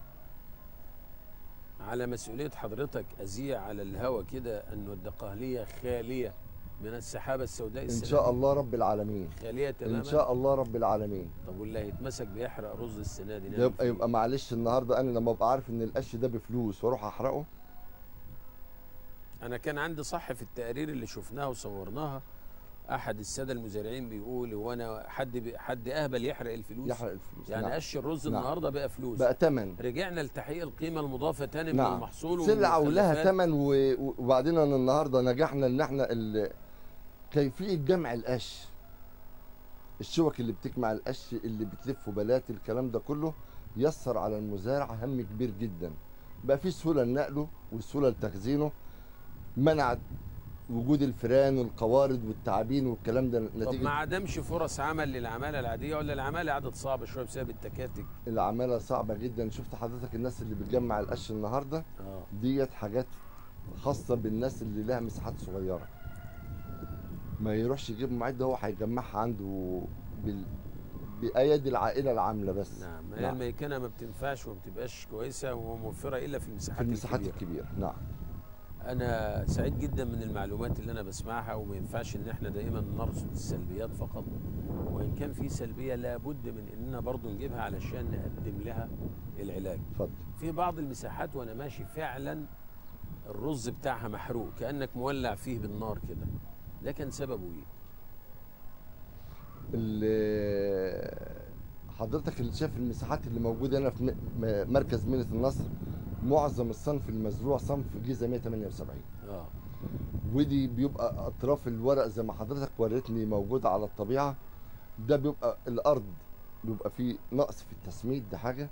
على مسؤوليه حضرتك ازيع على الهوا كده انه الدقهليه خاليه من السحابه السوداء ان السنة شاء دي؟ الله رب العالمين. خاليه تماما ان شاء الله رب العالمين. طب واللي هيتمسك بيحرق رز السنه دي ده نعمل يبقى فيه يبقى معلش النهارده انا لما ابقى عارف ان القش ده بفلوس واروح احرقه. إيه؟ انا كان عندي صح في التقارير اللي شفناها وصورناها احد الساده المزارعين بيقول هو انا حد بي حد اهبل يحرق الفلوس؟ يحرق الفلوس. يعني نعم. قش الرز نعم. النهارده بقى فلوس، بقى تمن. رجعنا لتحقيق القيمه المضافه تاني من نعم. المحصول سلعه ولها والمخلفات. تمن. و- وبعدين انا النهارده نجحنا ان احنا ال- كيفيه جمع القش، الشوك اللي بتجمع القش اللي بتلفه بلات الكلام ده كله يسر على المزارع هم كبير جدا. بقى في سهوله لنقله وسهوله لتخزينه، منعت وجود الفيران والقوارض والتعابين والكلام ده طب نتيجه ما عدمش فرص عمل للعماله العاديه ولا العماله عادت صعبه شويه بسبب التكاتك؟ العماله صعبه جدا. شفت حضرتك الناس اللي بتجمع القش النهارده اه ديت حاجات خاصه بالناس اللي لها مساحات صغيره، ما يروحش يجيب معده، هو هيجمعها عنده بال... بايادي العائله العامله بس. نعم. هي نعم. الميكنه ما بتنفعش وما بتبقاش كويسه وموفره الا في المساحات في المساحات الكبيره. الكبيره. نعم. أنا سعيد جدا من المعلومات اللي أنا بسمعها، وما ينفعش إن إحنا دائما نرصد السلبيات فقط، وإن كان في سلبية لابد من إننا برضو نجيبها علشان نقدم لها العلاج. اتفضل. في بعض المساحات وأنا ماشي فعلا الرز بتاعها محروق كأنك مولع فيه بالنار كده، ده كان سببه إيه؟ ال- حضرتك اللي شايف المساحات اللي موجوده هنا في م- م- مركز ميناء النصر، معظم الصنف المزروع صنف جيزه مية وتمانية وسبعين، آه ودي بيبقى اطراف الورق زي ما حضرتك وريتني موجوده على الطبيعه. ده بيبقى الارض بيبقى فيه نقص في التسميد، ده حاجه،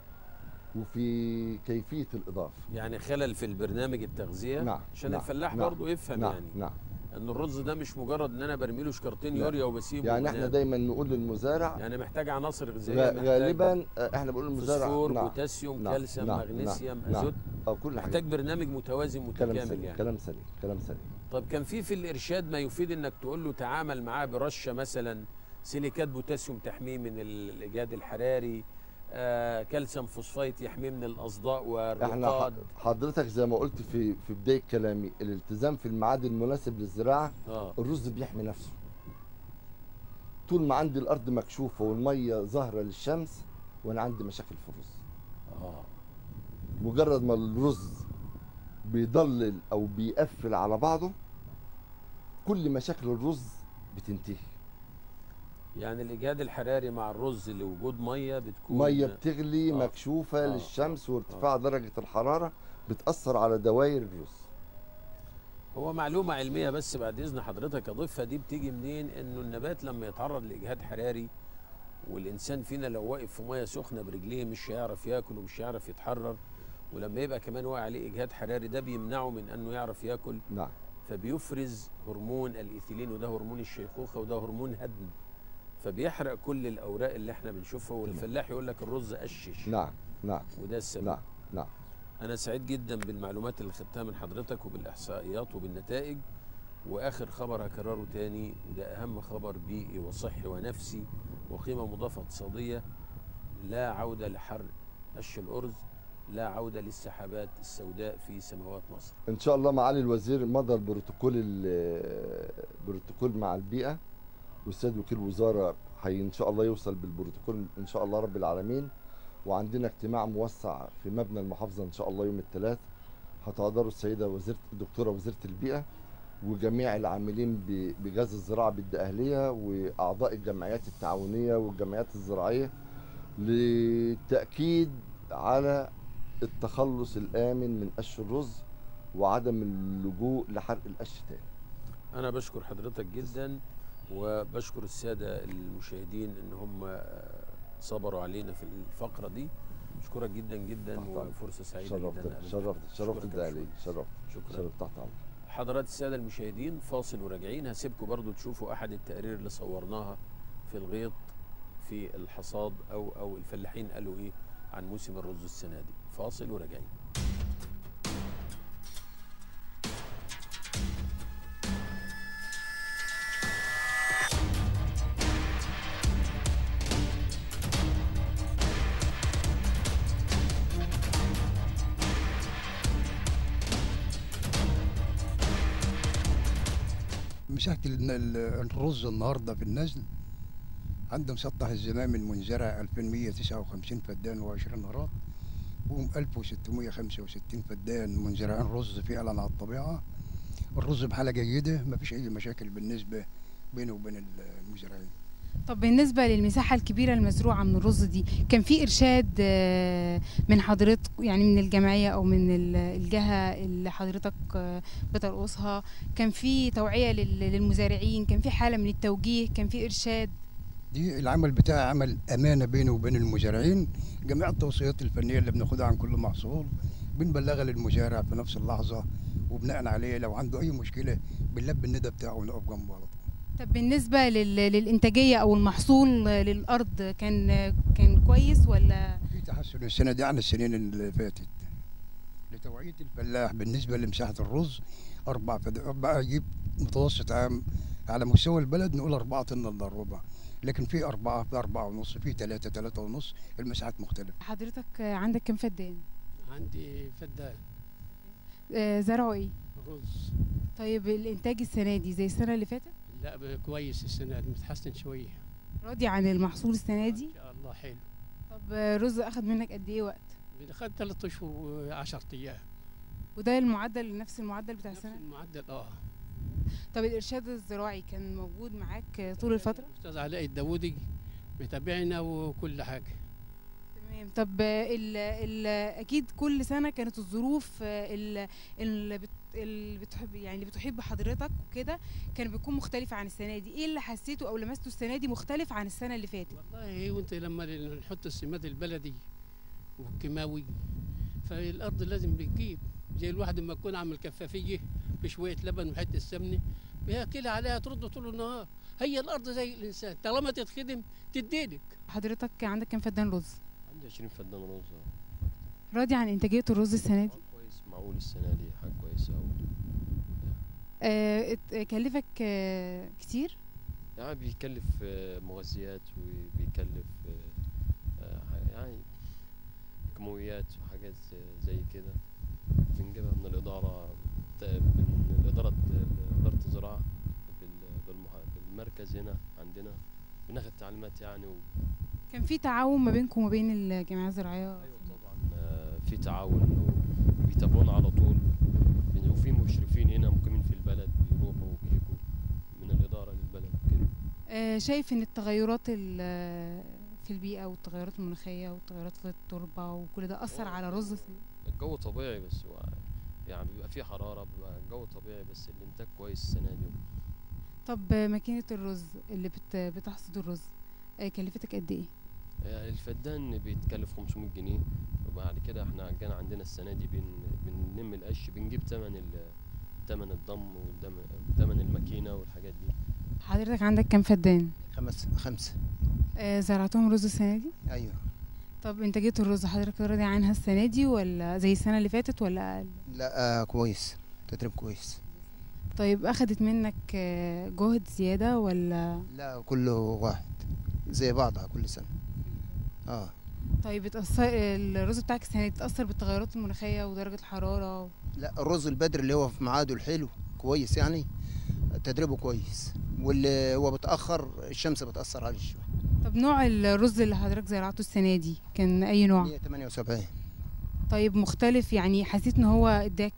وفي كيفيه الاضافه. يعني خلل في البرنامج التغذية. نعم. عشان نعم. الفلاح نعم. برضو يفهم نعم. يعني نعم. ان الرز ده مش مجرد ان انا برمي له شكرتين لا. يوريا وبسيبه يعني احنا وبنام. دايما نقول للمزارع يعني محتاج عناصر غذائيه، غ- محتاج غالبا آه، احنا بنقول للمزارع فوسفور، نعم. بوتاسيوم، نعم. كالسيوم، نعم. مغنيسيوم، نعم. ازوت. او كل حاجه. محتاج برنامج متوازن كلام متكامل سليم. يعني. كلام سليم. كلام سليم. طب كان في في الارشاد ما يفيد انك تقول له تعامل معاه برشه مثلا سيليكات بوتاسيوم تحميه من الاجهاد الحراري، آه كالسيوم فوسفايت يحميه من الاصداء احنا ح- والرقاد. حضرتك زي ما قلت في في بدايه كلامي، الالتزام في الميعاد المناسب للزراعه. اه الرز بيحمي نفسه طول ما عندي الارض مكشوفه والميه ظاهره للشمس وانا عندي مشاكل في الرز. اه مجرد ما الرز بيضلل او بيقفل على بعضه كل مشاكل الرز بتنتهي. يعني الاجهاد الحراري مع الرز لوجود ميه بتكون ميه بتغلي آه. مكشوفه آه. للشمس وارتفاع درجه الحراره بتاثر على دوائر الرز. هو معلومة علمية بس بعد إذن حضرتك أضيفها، دي بتيجي منين؟ إنه النبات لما يتعرض لإجهاد حراري، والإنسان فينا لو واقف في مية سخنة برجليه مش هيعرف ياكل ومش هيعرف يتحرر، ولما يبقى كمان واقع عليه إجهاد حراري ده بيمنعه من إنه يعرف ياكل، نعم. فبيفرز هرمون الإيثيلين، وده هرمون الشيخوخة وده هرمون هدم، فبيحرق كل الأوراق اللي إحنا بنشوفها، والفلاح يقول لك الرز قشش. نعم. نعم. وده السبب. نعم. نعم. أنا سعيد جدا بالمعلومات اللي خدتها من حضرتك وبالإحصائيات وبالنتائج، وآخر خبر هكرره تاني، وده أهم خبر بيئي وصحي ونفسي وقيمة مضافة اقتصادية: لا عودة لحرق قش الأرز، لا عودة للسحابات السوداء في سماوات مصر. ان شاء الله معالي الوزير مضى البروتوكول البروتوكول مع البيئه، والسيد وكيل الوزاره حي ان شاء الله يوصل بالبروتوكول ان شاء الله رب العالمين. وعندنا اجتماع موسع في مبنى المحافظه ان شاء الله يوم الثلاث، هتحضره السيده وزيره الدكتوره وزيره البيئه وجميع العاملين ب- بجهاز الزراعه بالدقهليه واعضاء الجمعيات التعاونيه والجمعيات الزراعيه للتاكيد على التخلص الامن من قش الرز وعدم اللجوء لحرق القش تاني. أنا بشكر حضرتك جدا، وبشكر السادة المشاهدين إن هم صبروا علينا في الفقرة دي. أشكرك جدا جدا، وفرصة سعيدة شرفت جدا. شرفت شرفت الدقهلية، شرفت شكرا. شرفت تحت امرك. حضرات السادة المشاهدين، فاصل وراجعين. هسيبكم برضو تشوفوا أحد التقارير اللي صورناها في الغيط في الحصاد، أو أو الفلاحين قالوا إيه عن موسم الرز السنة دي. فاصل وراجعين. مساحة ال- ال- الرز النهارده في النزل عند مسطح الزمام المنزرع ألفين ومية وتسعة وخمسين فدان وعشرين هرات، وهم ألف وستمية وخمسة وستين فدان منزرعين رز فعلا على الطبيعة. الرز بحالة جيدة، مفيش أي مشاكل بالنسبة بينه وبين المزارعين. طب بالنسبة للمساحة الكبيرة المزروعة من الرز دي، كان في إرشاد آه، من حضرتك، يعني من الجمعية أو من ال- الجهة اللي حضرتك آه، بترقصها؟ كان في توعية لل- للمزارعين؟ كان في حالة من التوجيه؟ كان في إرشاد؟ دي العمل بتاعي عمل أمانة بينه وبين المزارعين. جميع التوصيات الفنية اللي بناخدها عن كل محصول بنبلغها للمزارع في نفس اللحظة، وبناء عليه لو عنده أي مشكلة بنلبي الندى بتاعه ونقف جنبه على طول. طب بالنسبة لل- للإنتاجية أو المحصول آه، للأرض، كان آه، كان كويس ولا؟ في تحسن السنة دي عن السنين اللي فاتت. لتوعية الفلاح بالنسبة لمساحة الرز أربع فد... أربعة يجيب متوسط عام على مستوى البلد نقول أربعة طن إلا الربع، لكن في أربعة في أربعة ونص، في ثلاثة ثلاثة ونص، المساحات مختلفة. حضرتك آه، عندك كام فدان؟ عندي فدان آه، زرعوا إيه؟ رز. طيب الإنتاج السنة دي زي السنة اللي فاتت؟ لا ب- كويس السنة دي، متحسن شوية راضي عن المحصول السنة دي؟ إن شاء الله حلو. طب آه، رز أخد منك قد إيه وقت؟ خد ثلاث أشهر وعشرة أيام. وده المعدل نفس المعدل بتاع نفس السنة؟ المعدل اه. طب الإرشاد الزراعي كان موجود معاك طول الفترة؟ الأستاذ علاء الداوودي متابعنا وكل حاجة. تمام. طب ال ال أكيد كل سنة كانت الظروف ال- اللي بت اللي بتحب يعني اللي بتحيط بحضرتك وكده كان بيكون مختلف عن السنة دي. إيه اللي حسيته أو لمسته السنة دي مختلف عن السنة اللي فاتت؟ والله وانت لما نحط السماد البلدي والكيماوي فالأرض لازم بتجيب. زي الواحد لما يكون عامل كفافية بشوية لبن وحتة سمنة بياكلها عليها ترد طول النهار. هي الأرض زي الإنسان طالما تتخدم تديلك. حضرتك عندك كام فدان رز؟ عندي عشرين فدان رز. راضي عن إنتاجية الرز السنة دي؟ كويس، معقول السنة دي حاجة كويسة أوي. آه ات- كلفك آه كتير؟ يعني بيكلف آه، مغذيات وبيكلف آه، آه، يعني كيماويات وحاجات آه، زي كده بنجيبها من الإدارة بتا- من الإدارة إدارة الزراعة بال- بالمح- بالمركز هنا عندنا بناخد تعليمات يعني و... كان في تعاون ما بينكم وما بين الجمعية الزراعية؟ أيوة طبعا آه، في تعاون وبيتابعونا على طول، وفي مشرفين هنا مقيمين في البلد بيروحوا وبيجوا من الإدارة للبلد كده. آه، شايف ان التغيرات ال- في البيئة والتغيرات المناخية والتغيرات في التربة وكل ده أثر على رز السنة؟ الجو طبيعي بس هو يعني بيبقى فيه حرارة، بيبقى الجو طبيعي بس الإنتاج كويس السنة دي. طب ماكينة الرز اللي بت بتحصد الرز آه، كلفتك قد ايه؟ يعني الفدان بيتكلف خمسمية جنيه، وبعد كده احنا كان عندنا السنة دي بن بنلم القش بنجيب تمن ال تمن الضم وتمن الماكينة والحاجات دي. حضرتك عندك كام فدان؟ خمس خمسة آه، زرعتهم رز السنة دي؟ أيوة. طب انتاجية الرز حضرتك راضي عنها السنة دي ولا زي السنة اللي فاتت ولا أقل؟ لا آه كويس، تدريب كويس. طيب أخدت منك آه، جهد زيادة ولا؟ لا كله واحد زي بعضها كل سنة. اه طيب بتأثر الرز بتاعك السنة دي بتأثر بالتغيرات المناخية ودرجة الحرارة؟ لا الرز البدر اللي هو في ميعاده الحلو كويس يعني تدريبه كويس، واللي هو بتأخر الشمس بتأثر عليه شوية. طب نوع الرز اللي حضرتك زرعته السنة دي كان أي نوع؟ مية وتمانية وسبعين. طيب مختلف يعني حسيت ان هو اداك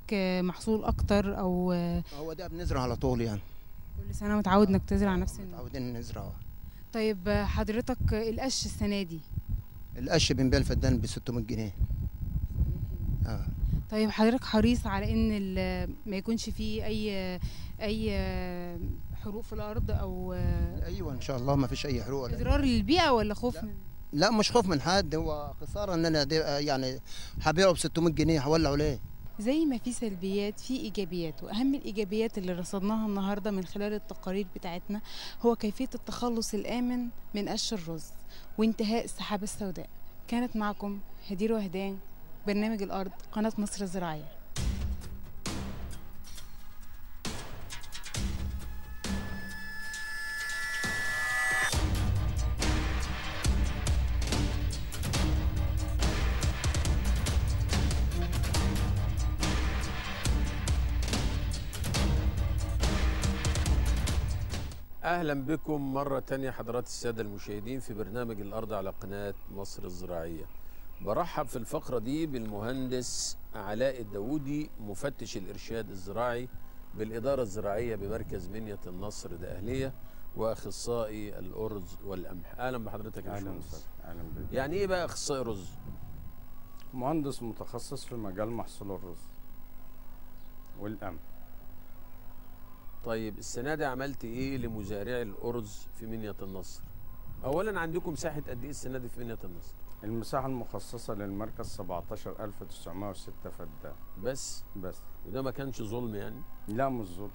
آه، محصول اكتر او آه، هو ده بنزرع على طول يعني. كل سنه متعود انك تزرع نفس النوع؟ متعودين نزرع. طيب آه، حضرتك آه، القش السنه دي؟ القش بنبيع الفدان ب ستمية جنيه. اه طيب حضرتك حريص على ان ال- ما يكونش فيه اي اي آه، حروق في الارض او آه، ايوه ان شاء الله ما فيش اي حروق ولا اضرار للبيئه ولا خوف لا. من؟ لا مش خوف من حد، هو خساره ان انا دي يعني هبيعه ب ستمية جنيه هولعه ليه؟ زي ما في سلبيات في ايجابيات، واهم الايجابيات اللي رصدناها النهارده من خلال التقارير بتاعتنا هو كيفيه التخلص الامن من قش الرز وانتهاء السحابه السوداء. كانت معكم هدير وهدان، برنامج الارض، قناه مصر الزراعيه. أهلا بكم مرة تانية حضرات السادة المشاهدين في برنامج الأرض على قناة مصر الزراعية. برحب في الفقرة دي بالمهندس علاء الداودي، مفتش الإرشاد الزراعي بالإدارة الزراعية بمركز منية النصر دقهلية، وأخصائي الأرز والقمح. أهلا بحضرتك يا اهلا باشمهندس. وسهلا. اهلا بك. يعني إيه بقى أخصائي رز؟ مهندس متخصص في مجال محصول الرز والقمح. طيب السنة دي عملت إيه لمزارعي الأرز في منية النصر؟ أولا عندكم مساحة قد إيه السنة دي في منية النصر؟ المساحة المخصصة للمركز سبعتاشر ألف وتسعمائة وستة فدان بس بس. وده ما كانش ظلم يعني؟ لا مش ظلم.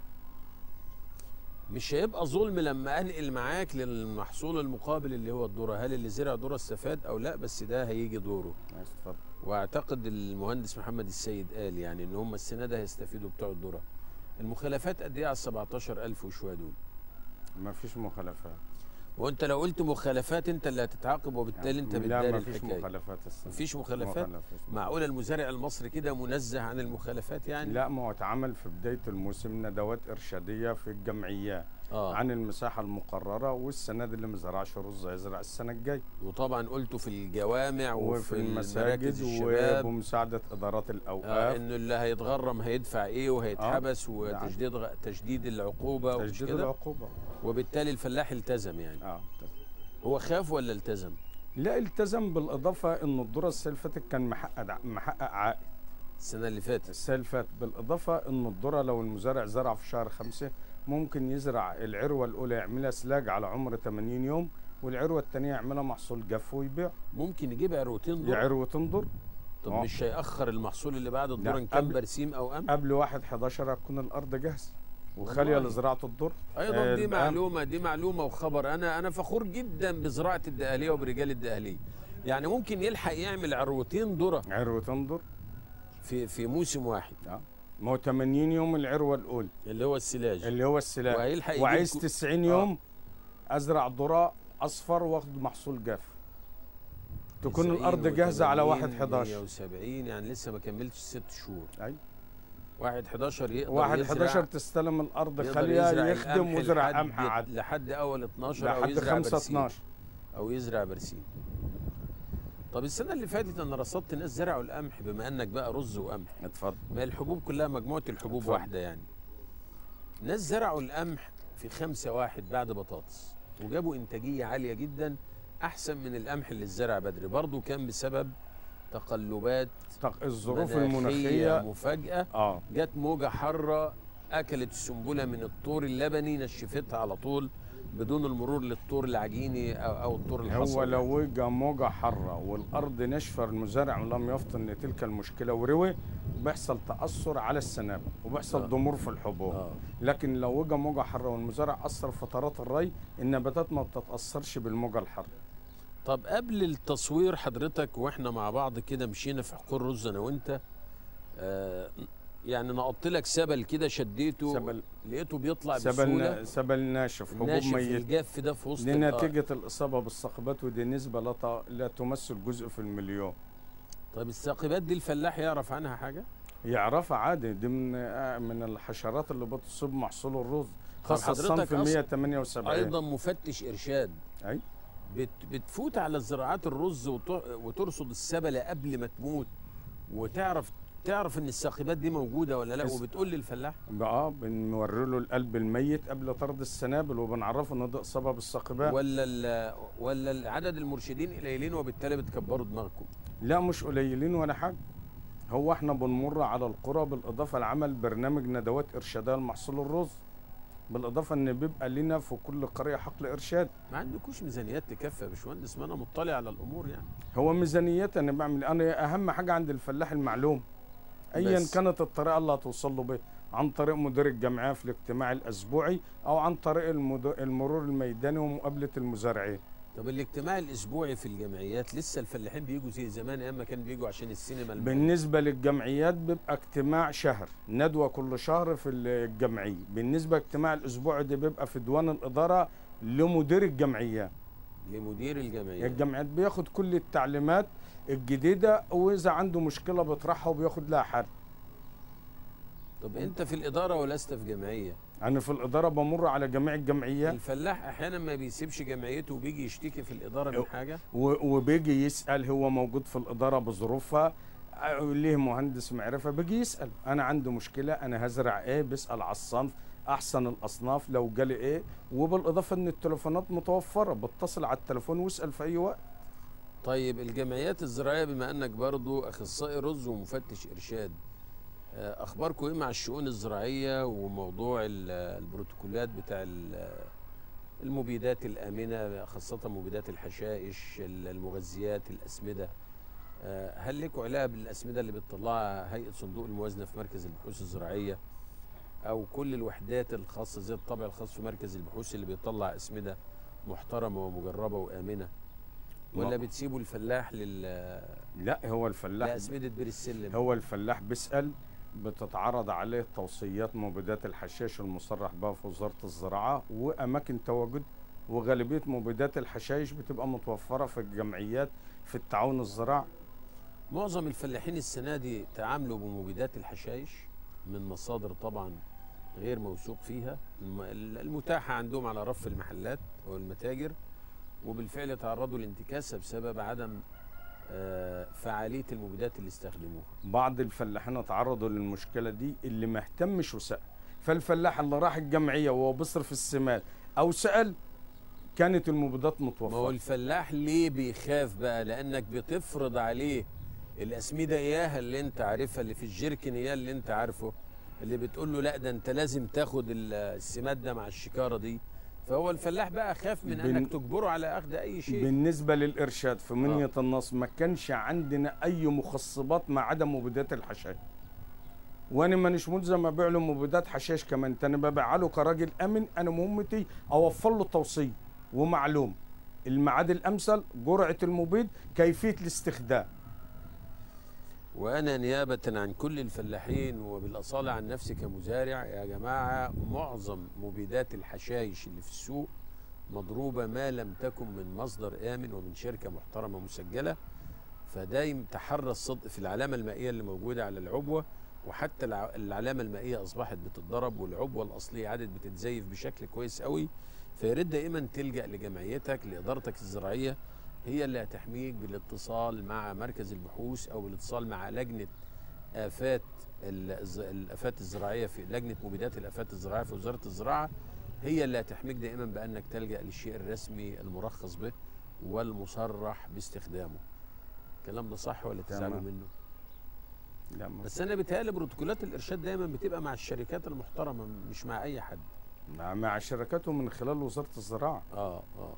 مش هيبقى ظلم لما انقل معاك للمحصول المقابل اللي هو الذره، هل اللي زرع ذره استفاد او لا؟ بس ده هيجي دوره. ماشي اتفضل. واعتقد المهندس محمد السيد قال يعني ان هم السنه ده هيستفيدوا بتوع الذره. المخالفات قد ايه على ال سبعتاشر ألف وشويه دول؟ ما فيش مخالفات. وانت لو قلت مخالفات انت اللي هتتعاقب، وبالتالي انت بتداري لا ما فيش الحكايه. مخالفات السنة. مفيش مخالفات؟ معقوله المزارع المصري كده منزه عن المخالفات يعني؟ لا ما هو اتعمل في بداية الموسم ندوات إرشادية في الجمعيات آه. عن المساحة المقررة، والسنة دي اللي ما زرعش رز هيزرع السنة الجاية. وطبعا قلتوا في الجوامع وفي, وفي المساجد المساجد الشباب وبمساعدة إدارات الأوقاف. آه انه اللي هيتغرم هيدفع ايه وهيتحبس، آه. وتجديد غ... تجديد العقوبه ومش تجديد كده؟ العقوبة. وبالتالي الفلاح التزم يعني. اه هو خاف ولا التزم؟ لا التزم، بالاضافه ان الذره السنه اللي فاتت كان محقق محقق عائد. السنه اللي فاتت السنه اللي فاتت بالاضافه ان الذره لو المزارع زرع في شهر خمسة ممكن يزرع العروه الاولى يعملها سلاج على عمر ثمانين يوم، والعروه الثانيه يعملها محصول جف ويبيع. ممكن يجيب عروتين ذره؟ عروتين ذره. طب أوه. مش هيأخر المحصول اللي بعد الذره ان كان برسيم او قمح؟ قبل واحد حداشر هتكون الارض جاهزه وخاليه لزراعه الذره. ايضا آه دي معلومه دي معلومه وخبر. انا انا فخور جدا بزراعه الدقهليه وبرجال الدقهليه. يعني ممكن يلحق يعمل عروتين ذره عروتين ذره في في موسم واحد. اه ما هو ثمانين يوم العروه الاولى اللي هو السلاج اللي هو السلاج، وهيلحق وعايز كو... تسعين يوم آه. ازرع ذره اصفر واخد محصول جاف، تكون الارض جاهزه على واحد حداشر. مية وسبعين يعني لسه ما كملتش ست شهور. ايوه واحد حداشر يقدر واحد يزرع، حداشر تستلم الارض خاليه، يخدم ويزرع قمح عادي لحد اول اتناشر لحد او يزرع خمسة اتناشر او يزرع برسيم. طب السنه اللي فاتت انا رصدت ناس زرعوا القمح، بما انك بقى رز وقمح. اتفضل. ما الحبوب كلها مجموعه الحبوب اتفضل. واحده يعني. ناس زرعوا القمح في خمسة واحد بعد بطاطس وجابوا انتاجيه عاليه جدا احسن من القمح اللي اتزرع بدري، برضه كان بسبب تقلبات الظروف المناخيه مفاجاه. اه جت موجه حاره اكلت السنبله من الطور اللبني، نشفتها على طول بدون المرور للطور العجيني او, أو الطور الحصري. هو لو جه موجه حاره والارض نشفه المزارع لم يفطن تلك المشكله وروي بيحصل تاثر على السنابل وبيحصل آه. ضمور في الحبوب. آه. لكن لو جه موجه حاره والمزارع اثر فترات الري النباتات ما بتتاثرش بالموجه الحاره. طب قبل التصوير حضرتك واحنا مع بعض كده مشينا في حقول رز انا وانت، آه يعني نقطت لك سبل كده شديته سبل لقيته بيطلع سبل بسهوله. سبل ناشف حبوب ناشف ميت. الجاف ده في وسط دي نتيجه الاصابه بالثاقبات، ودي نسبه لا, ت... لا تمثل جزء في المليون. طب الثاقبات دي الفلاح يعرف عنها حاجه؟ يعرفها عادي، دي من من الحشرات اللي بتصيب محصول الرز، خاصه الصنف مية وثمانية وسبعين. ايضا مفتش ارشاد. اي بت بتفوت على الزراعات الرز وترصد السبله قبل ما تموت وتعرف تعرف ان الساقبات دي موجوده ولا لا؟ بس- وبتقول للفلاح اه بنوري له القلب الميت قبل طرد السنابل، وبنعرفه ان ده اصابه بالساقبات. ولا ال ولا عدد المرشدين قليلين وبالتالي بتكبروا دماغكم؟ لا مش قليلين ولا حاجه، هو احنا بنمر على القرى بالاضافه لعمل برنامج ندوات ارشاديه لمحصول الرز، بالاضافه ان بيبقى لنا في كل قريه حقل ارشاد. ما عندكوش ميزانيات تكفي يا باشمهندس؟ ما انا مطلع على الامور يعني. هو ميزانيات انا بعمل، انا اهم حاجه عند الفلاح المعلوم ايا بس. كانت الطريقه اللي هتوصل له بيها، عن طريق مدير الجمعيه في الاجتماع الاسبوعي او عن طريق المد- المرور الميداني ومقابله المزارعين. طب الاجتماع الاسبوعي في الجمعيات لسه الفلاحين بيجوا زي زمان ايام ما كانوا بيجوا عشان السينما الم... بالنسبه للجمعيات بيبقى اجتماع شهر، ندوه كل شهر في الجمعيه. بالنسبه لاجتماع الاسبوعي ده بيبقى في ديوان الاداره لمدير الجمعيات. لمدير الجمعيات. الجمعيات بياخد كل التعليمات الجديده، واذا عنده مشكله بيطرحها وبياخد لها حل. طب انت في الاداره ولست في جمعيه؟ انا في الاداره بمر على جميع الجمعيات، الفلاح احيانا ما بيسيبش جمعيته وبيجي يشتكي في الاداره من حاجه، و- وبيجي يسال، هو موجود في الاداره بظروفها، آه، ليه مهندس معرفه بيجي يسال انا عندي مشكله، انا هزرع ايه، بيسال على الصنف احسن الاصناف لو جالي ايه. وبالاضافه ان التليفونات متوفره، بتصل على التليفون واسال في اي وقت. طيب الجمعيات الزراعيه بما انك برضو اخصائي رز ومفتش ارشاد، آه، اخباركم ايه مع الشؤون الزراعيه وموضوع ال- البروتوكولات بتاع ال- المبيدات الامنه، خاصه مبيدات الحشائش، ال- المغذيات، الاسمده؟ آه، هل لكم علاقه بالاسمده اللي بتطلعها هيئه صندوق الموازنه في مركز البحوث الزراعيه، او كل الوحدات الخاصه زي الطابع الخاص في مركز البحوث اللي بيطلع اسمده محترمه ومجربه وامنه؟ ولا ما- بتسيبوا الفلاح لل لا هو الفلاح لاسمده بير السلم؟ هو الفلاح بيسال، بتتعرض عليه توصيات مبيدات الحشائش المصرح بها في وزاره الزراعه واماكن تواجد، وغالبيه مبيدات الحشائش بتبقى متوفره في الجمعيات في التعاون الزراعي. معظم الفلاحين السنه دي تعاملوا بمبيدات الحشائش من مصادر طبعا غير موثوق فيها، الم- المتاحه عندهم على رف المحلات او المتاجر، وبالفعل تعرضوا لانتكاسه بسبب عدم آه، فعاليه المبيدات اللي استخدموها. بعض الفلاحين تعرضوا للمشكله دي اللي ما اهتمش وسال، فالفلاح اللي راح الجمعيه وهو بيصرف السماد او سال كانت المبيدات ما هو متوفره. الفلاح ليه بيخاف بقى؟ لانك بتفرض عليه الاسمده اياها اللي انت عارفها، اللي في الجيركن اياه اللي انت عارفه، اللي بتقول له لا ده انت لازم تاخد ال- السماد ده مع الشكاره دي، فهو الفلاح بقى خاف من بن- انك تجبره على اخذ اي شيء. بالنسبه للارشاد في منيه النص ما كانش عندنا اي مخصبات ما عدا مبيدات الحشائش، وانا مانيش ملزم ابيع له مبيدات حشائش كمان، انا ببيع له كراجل امن، انا مهمتي اوفر له توصيه ومعلوم الميعاد الامثل، جرعه المبيد، كيفيه الاستخدام. وانا نيابه عن كل الفلاحين وبالاصاله عن نفسي كمزارع، يا جماعه معظم مبيدات الحشائش اللي في السوق مضروبه ما لم تكن من مصدر امن ومن شركه محترمه مسجله، فدايم تحرى الصدق في العلامه المائيه اللي موجوده على العبوه، وحتى الع- العلامه المائيه اصبحت بتتضرب والعبوه الاصليه عادت بتتزيف بشكل كويس قوي. فياريت دائما تلجا لجمعيتك لادارتك الزراعيه، هي اللي هتحميك بالاتصال مع مركز البحوث او بالاتصال مع لجنه افات ال- الز- الافات الزراعيه في لجنه مبيدات الافات الزراعيه في وزاره الزراعه، هي اللي هتحميك دائما بانك تلجا للشيء الرسمي المرخص به والمصرح باستخدامه. الكلام ده صح ولا تزعلوا تمام. منه؟ لا ما- بس انا بيتهيألي بروتوكولات الارشاد دايما بتبقى مع الشركات المحترمه مش مع اي حد. مع- مع شركاته من خلال وزاره الزراعه. اه اه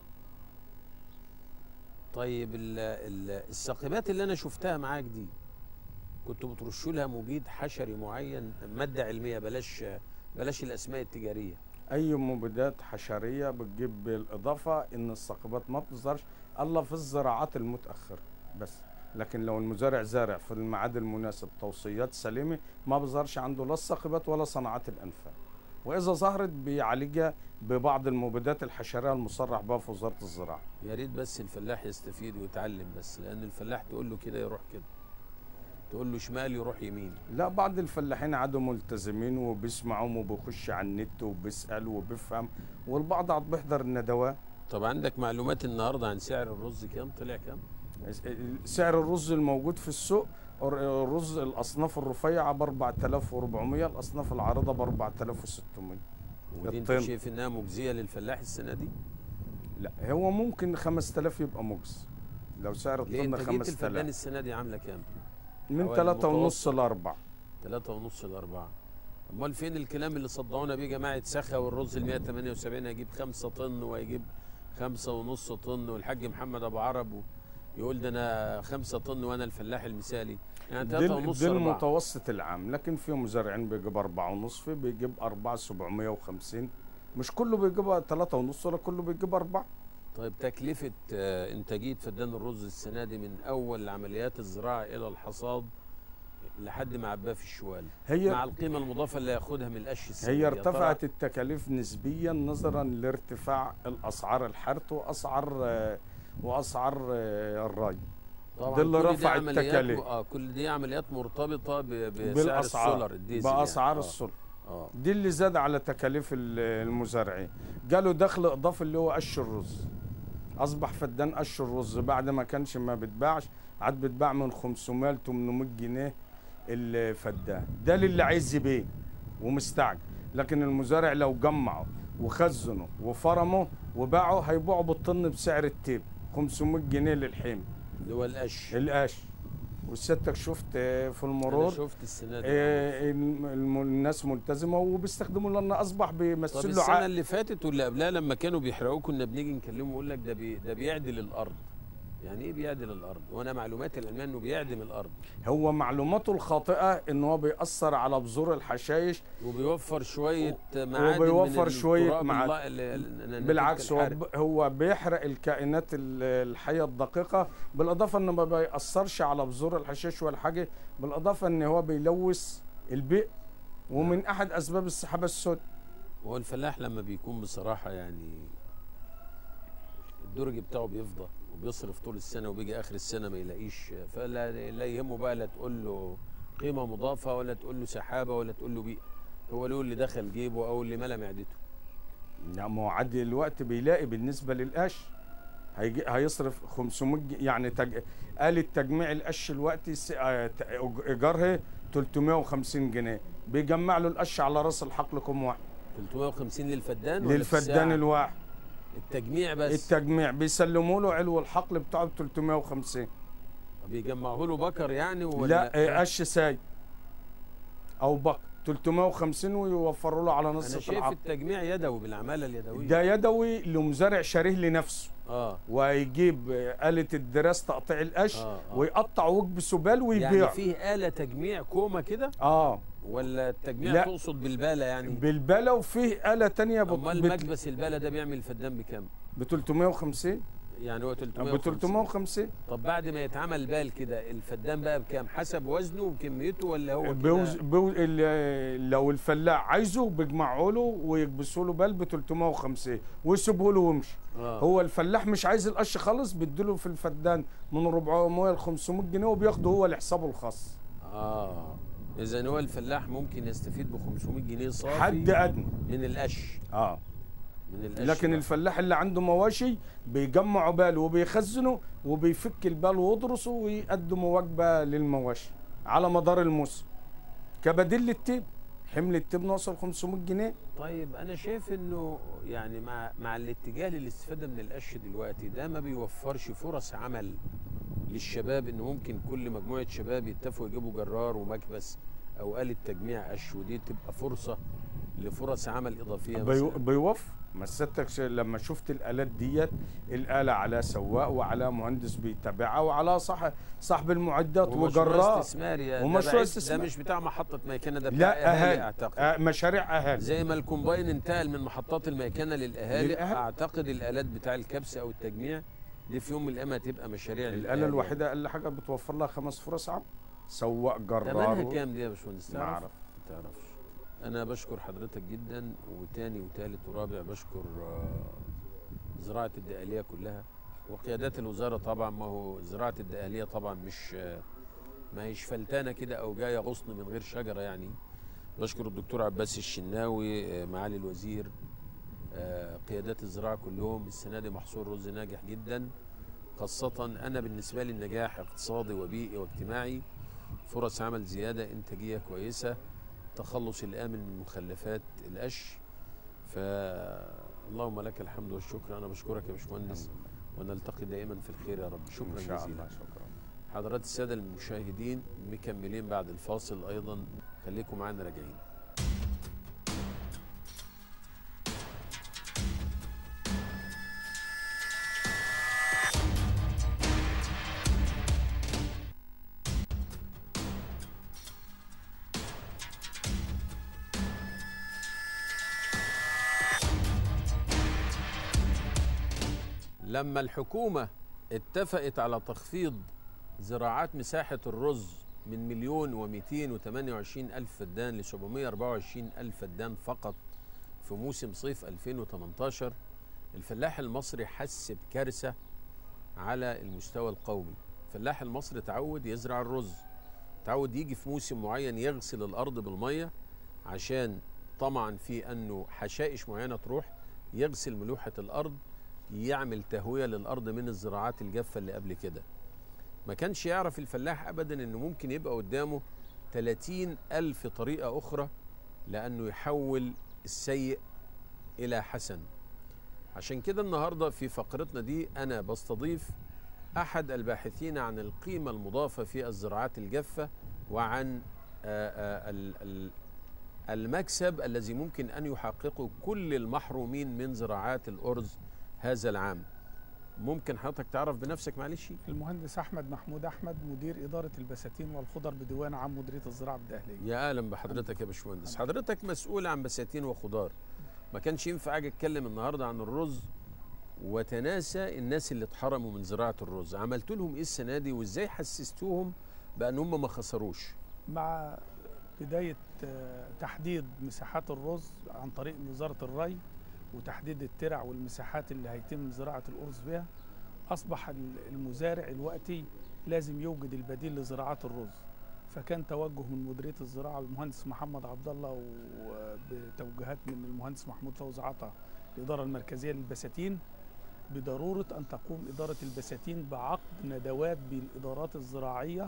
طيب ال ال الساقبات اللي انا شفتها معاك دي كنتوا بترشوا لها مبيد حشري معين، ماده علميه، بلاش بلاش الاسماء التجاريه؟ اي مبيدات حشريه بتجيب بالاضافه ان الساقبات ما بتظهرش الا في الزراعات المتاخره بس، لكن لو المزارع زارع في الميعاد المناسب توصيات سليمه ما بظهرش عنده لا الساقبات ولا صناعات الانفاق، واذا ظهرت بيعالجها ببعض المبيدات الحشريه المصرح بها في وزاره الزراعه. يا ريت بس الفلاح يستفيد ويتعلم، بس لان الفلاح تقول له كده يروح كده، تقول له شمال يروح يمين. لا بعض الفلاحين عادوا ملتزمين وبيسمعوا وبيخش على النت وبيسال وبيفهم، والبعض عاد بيحضر الندوات. طب عندك معلومات النهارده عن سعر الرز كام؟ طلع كام؟ سعر الرز الموجود في السوق الرز الاصناف الرفيعه ب أربعة آلاف وأربعمية، الاصناف العارضه ب أربعة آلاف وستمية. ودي انت شايف انها مجزيه للفلاح السنه دي؟ لا هو ممكن خمسة آلاف يبقى مجزي لو سعر الطن خمسة آلاف. الفدان السنه دي عامله كام؟ من ثلاثة ونص ل أربعة. ثلاثة ونص ل أربعة. امال فين الكلام اللي صدعونا بيه جماعه سخا والرز ال مية وتمانية وسبعين هيجيب خمسة طن وهيجيب خمسة ونص طن، والحاج محمد ابو عرب يقول ده انا خمسة طن وانا الفلاح المثالي، يعني ثلاثة ونص ده المتوسط العام، لكن في مزارعين بيجيب أربعة ونص، في بيجيب أربعة سبعمية وخمسين، مش كله بيجيب ثلاثة ونص ولا كله بيجيب أربعة. طيب تكلفة إنتاجية فدان الرز السنة دي من أول عمليات الزراعة إلى الحصاد لحد ما عباه في الشوال، هي مع القيمة المضافة اللي ياخدها من القش السنة هي ارتفعت التكاليف نسبيا نظرا لارتفاع الأسعار الحرث وأسعار وأسعار الري. طبعا ده اللي رفع التكاليف. اه كل دي عمليات مرتبطة بسعر السولر الديزل، بأسعار يعني. السولر. آه. دي اللي زاد على تكاليف المزارعين. جاله دخل اضافي اللي هو قش الرز، اصبح فدان قش الرز بعد ما كانش ما بتباعش عاد بتباع من خمسمية ل تمنمية جنيه الفدان، ده للي عايز يبيع ومستعجل. لكن المزارع لو جمعه وخزنه وفرمه وباعه هيبيعه بالطن بسعر التيب خمسمية جنيه للحيم اللي هو القش القش. وسيادتك شفت في المرور، أنا شفت السنه دي إيه الناس ملتزمه وبيستخدموا، لان اصبح بيمثلوا. طب السنه عق... اللي فاتت واللي قبلها لما كانوا بيحرقوه كنا بنيجي نكلمه يقول لك ده بي... ده بيعدل الارض. يعني ايه بيعدل الارض؟ وانا معلوماتي العلميه انه بيعدم الارض. هو معلوماته الخاطئه ان هو بيأثر على بذور الحشائش وبيوفر شويه معادن، وبيوفر شويه معادن. بالعكس هو, هو بيحرق الكائنات الحيه الدقيقه، بالاضافه انه ما بيأثرش على بذور الحشائش ولا حاجه، بالاضافه ان هو بيلوث البيئه ومن نعم. احد اسباب السحابه السوداء. هو الفلاح لما بيكون بصراحه يعني الدرج بتاعه بيفضى وبيصرف طول السنه وبيجي اخر السنه ما يلاقيش، فلا لا يهمه بقى لا تقول له قيمه مضافه ولا تقول له سحابه ولا تقول له بيئه، هو له اللي دخل جيبه او اللي ملا معدته. نعم هو عدي الوقت بيلاقي بالنسبه للقش هيجي هيصرف خمسمية يعني تج... آلة تجميع القش الوقت ايجارها تلتمية وخمسين جنيه، بيجمع له القش على راس الحقل كم واحد. تلتمية وخمسين للفدان ولا للفدان الواحد؟ التجميع بس. التجميع بيسلموا له علو الحقل بتاعه ب تلتمية وخمسين. بيجمعوا له بكر يعني ولا لا قش ساي او بكر تلتمية وخمسين ويوفروا له على نص الحقل. انا شايف التجميع يدوي بالعماله اليدويه. ده يدوي لمزارع شاريه لنفسه. اه ويجيب آلة الدراس تقطيع القش آه آه. ويقطع ويكبسه بال ويبيع. يعني فيه آلة تجميع كومه كده؟ اه ولا التجميع لا. تقصد بالباله يعني؟ بالباله، وفيه آلة ثانيه بت... امال مكبس الباله ده بيعمل الفدان بكام؟ ب تلتمية وخمسين. يعني هو تلتمية وخمسين ب تلتمية وخمسين. طب بعد ما يتعمل بال كده الفدان بقى بكام؟ حسب وزنه وكميته ولا هو بوز... بوز... لو الفلاح عايزه بيجمعوا له ويكبسوا له بال ب تلتمية وخمسين ويسيبه له ويمشي. آه. هو الفلاح مش عايز القش خالص بيديله في الفدان من أربعمية ل خمسمية جنيه وبياخده هو لحسابه الخاص. اه اذا هو الفلاح ممكن يستفيد ب خمسمية جنيه صافي حد ادنى من القش. اه لكن بقى. الفلاح اللي عنده مواشي بيجمعوا بال وبيخزنوا وبيفك البال ويدرسوا ويقدموا وجبه للمواشي على مدار الموسم كبديل للتيب. حمل التيب نوصل خمسمية جنيه. طيب انا شايف انه يعني مع مع الاتجاه للاستفاده من القش دلوقتي ده ما بيوفرش فرص عمل للشباب، ان ممكن كل مجموعه شباب يتفقوا يجيبوا جرار ومكبس او آلة تجميع قش، ودي تبقى فرصه لفرص عمل اضافيه. بيو بيوفر. ما سيادتك لما شفت الالات ديت، الاله على سواق وعلى مهندس بيتابعها وعلى صح صاحب المعدات وجرار استثماري. ومشروع استثماري. ده مش بتاع محطه ميكنه، ده بتاع لا اهالي اعتقد. آه مشاريع اهالي. زي ما الكومباين انتقل من محطات الميكنه للاهالي للأهل. اعتقد الالات بتاع الكبس او التجميع دي في يوم من الايام هتبقى مشاريع. الاله الوحيده اقل حاجه بتوفر لها خمس فرص عمل. سواق جرار. ثمنها كام دي يا باشمهندس؟ ما اعرف. ما تعرفش. أنا بشكر حضرتك جدا، وتاني وتالت ورابع بشكر زراعة الدقهلية كلها وقيادات الوزارة طبعا. ما هو زراعة الدقهلية طبعا مش ما هيش فلتانة كده أو جاية غصن من غير شجرة يعني. بشكر الدكتور عباس الشناوي معالي الوزير، قيادات الزراعة كلهم. السنة دي محصول رز ناجح جدا، خاصة أنا بالنسبة لي النجاح اقتصادي وبيئي واجتماعي، فرص عمل زيادة، إنتاجية كويسة، تخلص الآمن من مخلفات القش. فاللهم لك الحمد والشكر. أنا بشكرك يا باشمهندس، ونلتقي دائما في الخير يا رب. شكرا إن شاء جزيلا. الله. شكرا. حضرات السادة المشاهدين مكملين بعد الفاصل أيضا، خليكم معانا راجعين. لما الحكومة اتفقت على تخفيض زراعات مساحة الرز من مليون ومئتين وثمانية وعشرين ألف فدان لسبعمائة وأربعة وعشرين ألف فدان فقط في موسم صيف ألفين وثمانية عشر، الفلاح المصري حس بكارثة على المستوى القومي. الفلاح المصري تعود يزرع الرز، تعود يجي في موسم معين يغسل الأرض بالمية عشان طمعا في أنه حشائش معينة تروح، يغسل ملوحة الأرض، يعمل تهوية للأرض من الزراعات الجافة اللي قبل كده. ما كانش يعرف الفلاح أبدا أنه ممكن يبقى قدامه ثلاثين ألف طريقة أخرى لأنه يحول السيء إلى حسن. عشان كده النهاردة في فقرتنا دي أنا بستضيف أحد الباحثين عن القيمة المضافة في الزراعات الجافة، وعن المكسب الذي ممكن أن يحققه كل المحرومين من زراعات الأرز هذا العام. ممكن حضرتك تعرف بنفسك معلش؟ المهندس أحمد محمود أحمد، مدير إدارة البساتين والخضر بديوان عام مديرية الزراعة بالدقهلية. يا أهلا بحضرتك يا باشمهندس. حضرتك مسؤول عن بساتين وخضار، ما كانش ينفع أجي أتكلم النهاردة عن الرز وتناسى الناس اللي اتحرموا من زراعة الرز. عملت لهم إيه السنة دي وإزاي حسستوهم بأن هم ما خسروش؟ مع بداية تحديد مساحات الرز عن طريق وزارة الري وتحديد الترع والمساحات اللي هيتم زراعة الأرز فيها، أصبح المزارع الوقتي لازم يوجد البديل لزراعات الرز. فكان توجه من مديرية الزراعة المهندس محمد عبد الله وبتوجيهات من المهندس محمود فوزي عطا الإدارة المركزية للبساتين بضرورة أن تقوم إدارة البساتين بعقد ندوات بالإدارات الزراعية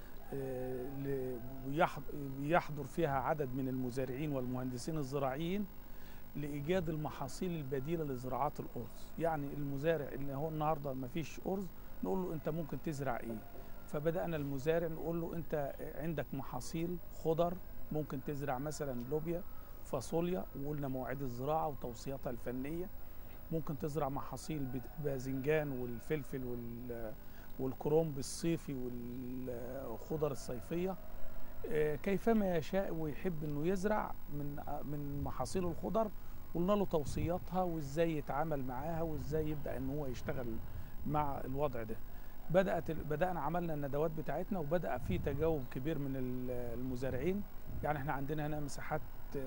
يحضر فيها عدد من المزارعين والمهندسين الزراعيين لإيجاد المحاصيل البديلة لزراعات الأرز. يعني المزارع اللي هو النهاردة ما فيش أرز نقول له أنت ممكن تزرع إيه؟ فبدأنا المزارع نقول له أنت عندك محاصيل خضر، ممكن تزرع مثلا لوبيا، فاصوليا، وقلنا مواعيد الزراعة وتوصياتها الفنية. ممكن تزرع محاصيل باذنجان والفلفل والكرنب الصيفي والخضر الصيفية، كيفما يشاء ويحب انه يزرع من من محاصيل الخضر. قلنا له توصياتها وازاي يتعامل معاها وازاي يبدا ان هو يشتغل مع الوضع ده. بدات بدانا عملنا الندوات بتاعتنا وبدا في تجاوب كبير من المزارعين. يعني احنا عندنا هنا مساحات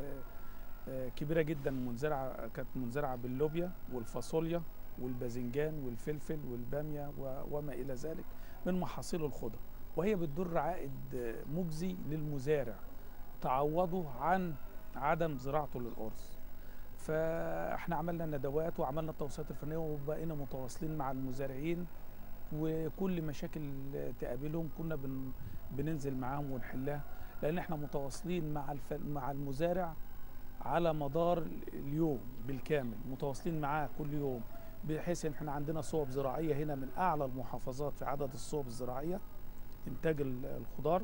كبيره جدا منزرعه، كانت منزرعه باللوبيا والفاصوليا والباذنجان والفلفل والباميه وما الى ذلك من محاصيل الخضر، وهي بتدر عائد مجزي للمزارع تعوضه عن عدم زراعته للأرز. فاحنا عملنا ندوات وعملنا التوصيات الفنيه وبقينا متواصلين مع المزارعين، وكل مشاكل تقابلهم كنا بن بننزل معاهم ونحلها، لان احنا متواصلين مع الف... مع المزارع على مدار اليوم بالكامل، متواصلين معاه كل يوم، بحيث ان احنا عندنا صوب زراعيه هنا من اعلى المحافظات في عدد الصوب الزراعيه انتاج الخضار.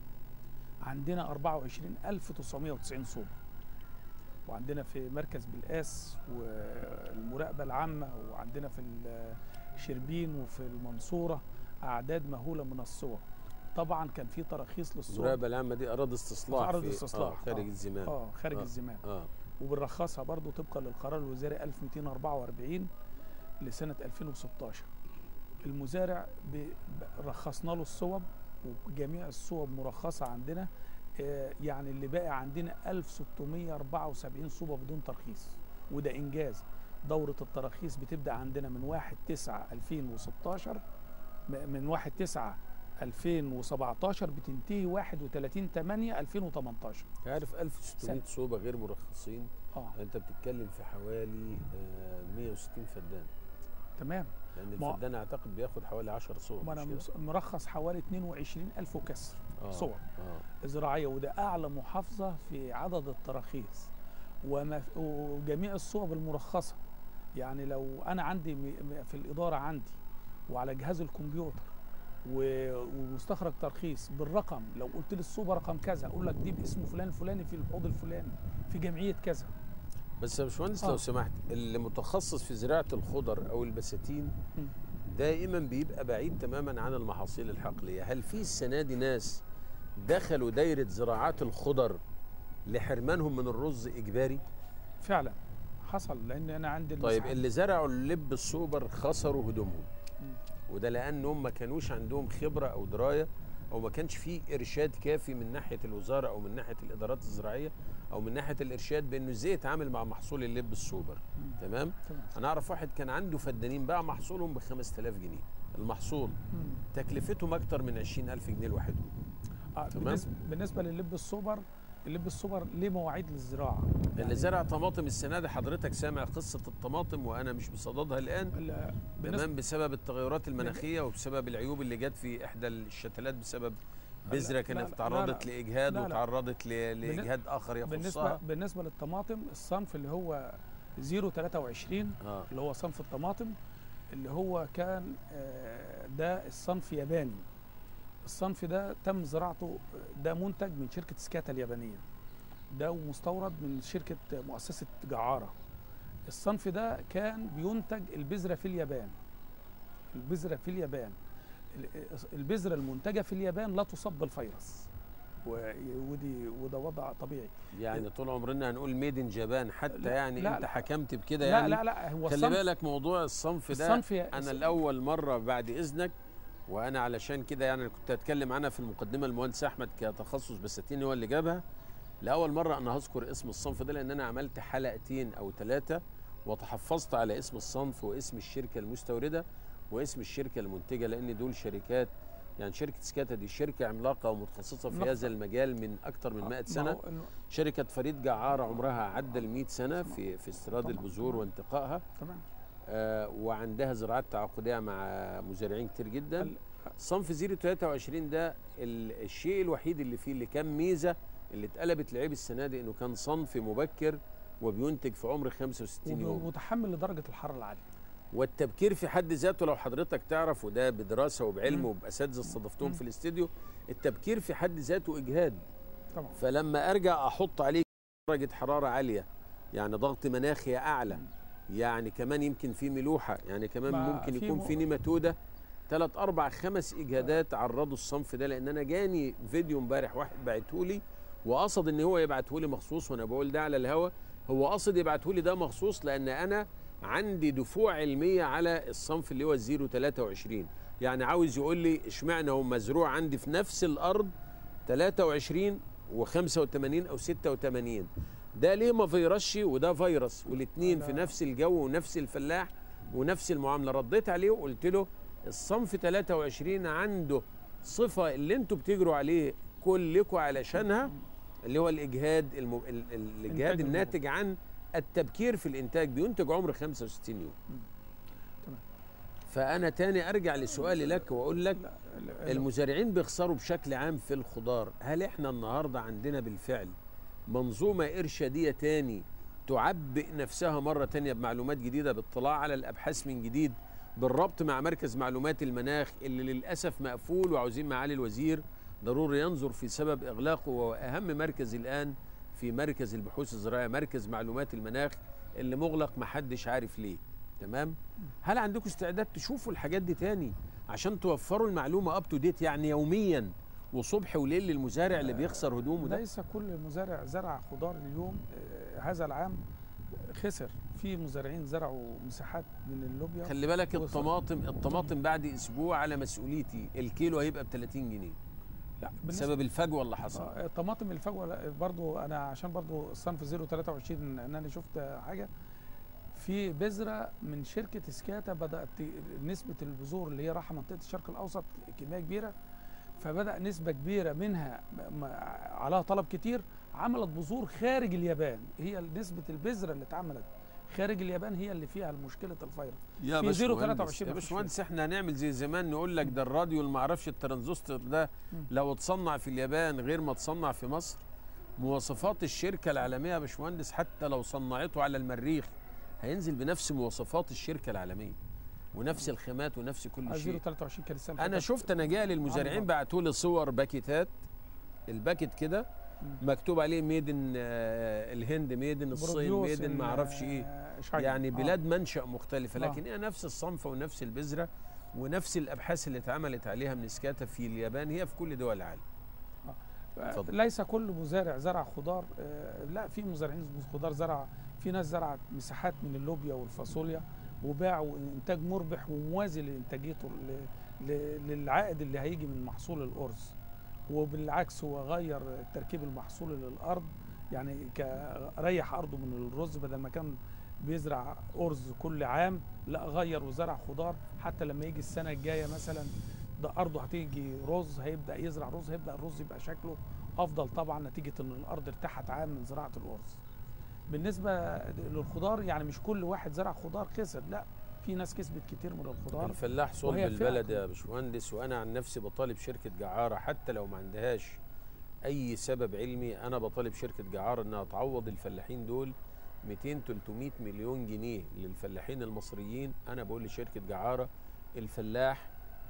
عندنا أربعة وعشرين ألف وتسعمائة وتسعين صوبه، وعندنا في مركز بالقاس والمراقبه العامه، وعندنا في الشربين وفي المنصوره اعداد مهوله من الصور. طبعا كان في تراخيص للصور. المراقبه العامه دي اراضي استصلاح، اراضي استصلاح آه خارج آه الزمام. اه خارج آه الزمام اه وبنرخصها برضو طبقا للقرار الوزاري ألف ومئتين وأربعة وأربعين لسنه ألفين وستاشر. المزارع رخصنا له الصوب، وجميع الصوب مرخصه عندنا. آه يعني اللي باقي عندنا ألف وستمائة وأربعة وسبعين صوبه بدون ترخيص، وده انجاز. دوره التراخيص بتبدا عندنا من واحد تسعة ألفين وستاشر، من واحد تسعة ألفين وسبعتاشر بتنتهي واحد وثلاثين ثمانية ألفين وثمانية عشر. عارف ألف وستمائة صوبه غير مرخصين. اه انت بتتكلم في حوالي آه مئة وستين فدان. تمام. لان الفدان اعتقد بياخد حوالي عشر صور. ما انا مرخص حوالي اتنين وعشرين ألف وكسر آه. صور آه. زراعيه، وده اعلى محافظه في عدد التراخيص وجميع الصور المرخصه. يعني لو انا عندي في الاداره عندي وعلى جهاز الكمبيوتر ومستخرج ترخيص بالرقم، لو قلت لي الصوبه رقم كذا اقول لك دي باسم فلان الفلاني في الحوض الفلاني في جمعيه كذا. بس يا باشمهندس آه. لو سمحت، اللي متخصص في زراعه الخضر او البساتين م. دائما بيبقى بعيد تماما عن المحاصيل الحقليه. هل في السنه دي ناس دخلوا دايره زراعات الخضر لحرمانهم من الرز اجباري؟ فعلا حصل، لان انا عندي طيب اللي زرعوا اللب السوبر خسروا هدومهم، وده لانهم ما كانوش عندهم خبره او درايه، او ما كانش فيه ارشاد كافي من ناحيه الوزاره او من ناحيه الادارات الزراعيه او من ناحيه الارشاد بانه ازاي يتعامل مع محصول اللب السوبر. تمام؟ انا اعرف واحد كان عنده فدانين باع محصولهم ب خمسة آلاف جنيه، المحصول مم. تكلفتهم اكتر من عشرين ألف جنيه لوحدهم. آه بالنسبه بالنسبه لللب السوبر، اللب السوبر ليه مواعيد للزراعه. يعني اللي زرع طماطم السنه دي، حضرتك سامع قصه الطماطم وانا مش بصددها الان، تمام، بسبب التغيرات المناخيه وبسبب العيوب اللي جت في احدى الشتلات بسبب بذره كانت تعرضت لاجهاد وتعرضت لاجهاد اخر يخصها. بالنسبه بالنسبه للطماطم، الصنف اللي هو صفر تلاتة وعشرين آه. اللي هو صنف الطماطم اللي هو كان ده الصنف ياباني. الصنف ده تم زراعته، ده منتج من شركة سكاتا اليابانية، ده مستورد من شركة مؤسسة جعارة. الصنف ده كان بينتج البذرة في اليابان، البذرة في اليابان البذرة المنتجة في اليابان لا تصاب بالفيروس، ودي وده وضع طبيعي. يعني طول عمرنا هنقول ميد ان جابان حتى، لا يعني لا انت لا حكمت بكده لا يعني. لا لا هو خلي بالك موضوع الصنف ده الصنف انا الاول مرة بعد اذنك، وانا علشان كده يعني كنت هتكلم عنها في المقدمه، المهندس احمد كتخصص بساتين هو اللي جابها. لاول مره انا هذكر اسم الصنف ده لان انا عملت حلقتين او ثلاثه وتحفظت على اسم الصنف واسم الشركه المستورده واسم الشركه المنتجه، لان دول شركات، يعني شركه سكاتا دي شركه عملاقه ومتخصصه في هذا المجال من اكثر من مائة سنه. شركه فريد جعاره عمرها عدى ال مائة سنه في في استيراد البذور وانتقائها. تمام. آه وعندها زراعات تعاقديه مع مزارعين كتير جدا. صنف صفر تلاتة وعشرين ده الشيء الوحيد اللي فيه اللي كان ميزه اللي اتقلبت لعيب السنه دي انه كان صنف مبكر وبينتج في عمر خمسة وستين يوم، ومتحمل لدرجه الحراره العاليه. والتبكير في حد ذاته لو حضرتك تعرف، وده بدراسه وبعلم وباساتذه استضفتهم في الاستديو، التبكير في حد ذاته اجهاد طبعا. فلما ارجع احط عليه درجه حراره عاليه، يعني ضغط مناخي اعلى، يعني كمان يمكن في ملوحه، يعني كمان ممكن يكون في نيماتوده، ثلاث اربع خمس اجهادات عرضوا الصنف ده. لان انا جاني فيديو امبارح واحد بعته لي وقصد ان هو يبعته لي مخصوص، وانا بقول ده على الهوا، هو قصد يبعته لي ده مخصوص لان انا عندي دفوع علميه على الصنف اللي هو صفر تلاتة وعشرين، يعني عاوز يقول لي اشمعنى هو مزروع عندي في نفس الارض تلاتة وعشرين وخمسة وتمانين او ستة وتمانين، ده ليه ما فيرسش وده فيروس، والاثنين في نفس الجو ونفس الفلاح ونفس المعامله. رديت عليه وقلت له الصنف تلاتة وعشرين عنده صفه اللي انتوا بتجروا عليه كلكم علشانها، اللي هو الاجهاد الم... الاجهاد الناتج عن التبكير في الانتاج، بينتج عمر خمسة وستين يوم. تمام. فانا تاني ارجع لسؤالي لك واقول لك المزارعين بيخسروا بشكل عام في الخضار. هل احنا النهارده عندنا بالفعل منظومه ارشاديه تاني تعبئ نفسها مره تانيه بمعلومات جديده، باطلاع على الابحاث من جديد، بالربط مع مركز معلومات المناخ اللي للاسف مقفول، وعاوزين معالي الوزير ضروري ينظر في سبب اغلاقه، واهم مركز الان في مركز البحوث الزراعيه، مركز معلومات المناخ اللي مغلق محدش عارف ليه. تمام؟ هل عندكم استعداد تشوفوا الحاجات دي تاني عشان توفروا المعلومه اب تو ديت، يعني يوميا وصبح وليل للمزارع اللي بيخسر هدومه ده؟ ليس كل مزارع زرع خضار اليوم. آه هذا العام خسر، في مزارعين زرعوا مساحات من اللوبيا. خلي بالك الطماطم الطماطم بعد اسبوع على مسؤوليتي الكيلو هيبقى ب تلاتين جنيه. لا بسبب الفجوه اللي حصل. آه طماطم الفجوه برضو، انا عشان برضو الصنف صفر تلاتة وعشرين ان انا شفت حاجه في بذره من شركه سكاتا، بدات نسبه البذور اللي هي رايحه منطقه الشرق الاوسط كميه كبيره، فبدا نسبه كبيره منها عليها طلب كتير، عملت بذور خارج اليابان. هي نسبه البذره اللي اتعملت خارج اليابان هي اللي فيها مشكله الفيروس. يا في زيرو تلاتة باشمهندس وعشرين يا مفيش باشمهندس احنا هنعمل زي زمان نقول لك ده الراديو اللي ما اعرفش الترانزستور ده لو اتصنع في اليابان غير ما اتصنع في مصر. مواصفات الشركه العالميه يا باشمهندس حتى لو صنعته على المريخ هينزل بنفس مواصفات الشركه العالميه ونفس الخامات ونفس كل شيء. زيرو تلاتة وعشرين كان السنه انا شفت، انا جاي للمزارعين بعتوا لي صور باكيتات، الباكيت كده مكتوب عليه ميدن الهند، ميدن الصين، ميدن ما اعرفش ايه، يعني بلاد آه. منشأ مختلفه، لكن هي نفس الصنفه ونفس البذره ونفس الابحاث اللي اتعملت عليها من سكاتا في اليابان هي في كل دول العالم. آه. ليس كل مزارع زرع خضار، آه لا، في مزارعين خضار زرع، في ناس زرعت مساحات من اللوبيا والفاصوليا وباعوا انتاج مربح وموازي لانتاجيته للعائد اللي هيجي من محصول الارز. وبالعكس هو غير تركيب المحصول للارض، يعني ريح ارضه من الرز، بدل ما كان بيزرع ارز كل عام لا غير وزرع خضار، حتى لما يجي السنه الجايه مثلا ده ارضه هتيجي رز، هيبدا يزرع رز، هيبدا الرز يبقى شكله افضل طبعا نتيجه ان الارض ارتاحت عام من زراعه الارز. بالنسبه للخضار يعني مش كل واحد زرع خضار خسر، لا، في ناس كسبت كتير من الخضار. الفلاح صلب البلد يا باشمهندس، وانا عن نفسي بطالب شركه جعاره حتى لو ما عندهاش اي سبب علمي، انا بطالب شركه جعاره انها تعوض الفلاحين دول مئتين تلتمية مليون جنيه للفلاحين المصريين. انا بقول لشركه جعاره الفلاح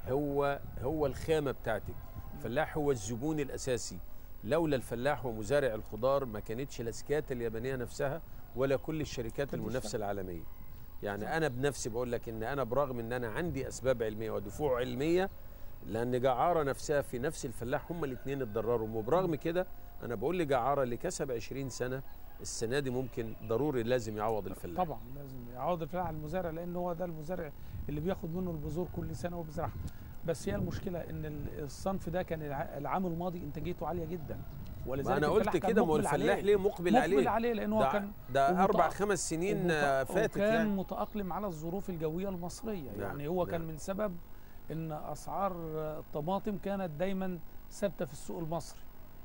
هو هو الخامه بتاعتك، الفلاح هو الزبون الاساسي. لولا الفلاح ومزارع الخضار ما كانتش لا سكاتا اليابانيه نفسها ولا كل الشركات المنافسه العالميه. يعني انا بنفسي بقول لك ان انا برغم ان انا عندي اسباب علميه ودفوع علميه، لان جعاره نفسها في نفس الفلاح هما الاثنين اتضرروا، وبرغم كده انا بقول لجعاره اللي كسب عشرين سنه السنه دي ممكن ضروري لازم يعوض الفلاح. طبعا لازم يعوض الفلاح على المزارع، لان هو ده المزارع اللي بياخد منه البذور كل سنه وبيزرعها. بس هي المشكله ان الصنف ده كان العام الماضي انتاجيته عاليه جدا، ولذلك انا قلت كده، ما هو الفلاح ليه مقبل عليه؟ مقبل عليه لان هو كان ده اربع خمس سنين فاتت، كان يعني متاقلم على الظروف الجويه المصريه. نعم. يعني هو كان نعم. من سبب ان اسعار الطماطم كانت دايما ثابته في السوق المصري،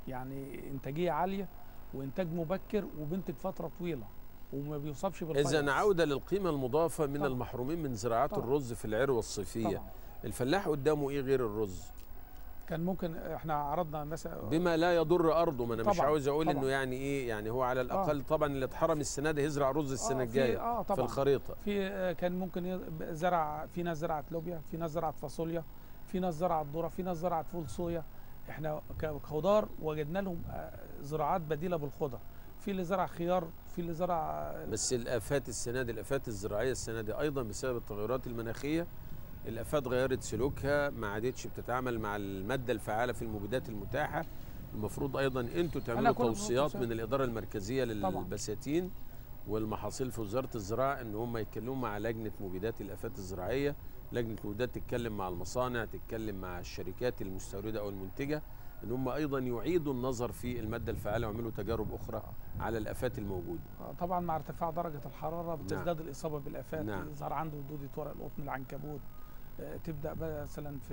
يعني انتاجيه عاليه وانتاج مبكر وبينتج فتره طويله وما بيوصفش بالفيروس. اذا عوده للقيمه المضافه من طبعا. المحرومين من زراعات طبعا. الرز في العروه الصيفيه طبعا. الفلاح قدامه ايه غير الرز؟ كان ممكن احنا عرضنا مثلا بما لا يضر ارضه، ما انا طبعًا مش عاوز اقول طبعًا انه يعني ايه، يعني هو على الاقل آه. طبعا اللي اتحرم السنه دي هيزرع رز السنه الجايه آه آه في الخريطه. في كان ممكن زرع، في ناس زرعت لوبيا، في ناس زرعت فاصوليا، في ناس زرعت ذره، في ناس زرعت فول صويا. احنا كخضار وجدنا لهم زراعات بديله بالخضر، في اللي زرع خيار، في اللي زرع. بس الافات السنه دي، الافات الزراعيه السنه دي ايضا بسبب التغيرات المناخيه، الافات غيرت سلوكها، ما عادتش بتتعامل مع الماده الفعاله في المبيدات المتاحه. المفروض ايضا انتوا تعملوا توصيات من الاداره المركزيه للبساتين والمحاصيل في وزاره الزراعه ان هم يتكلموا مع لجنه مبيدات الافات الزراعيه، لجنه مبيدات تتكلم مع المصانع، تتكلم مع الشركات المستورده او المنتجه، ان هم ايضا يعيدوا النظر في الماده الفعاله ويعملوا تجارب اخرى على الافات الموجوده. طبعا مع ارتفاع درجه الحراره بتزداد نعم. الاصابه بالافات، نعم. يظهر عنده دودة ورق القطن، العنكبوت، تبدا مثلا في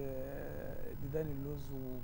ديدان اللوز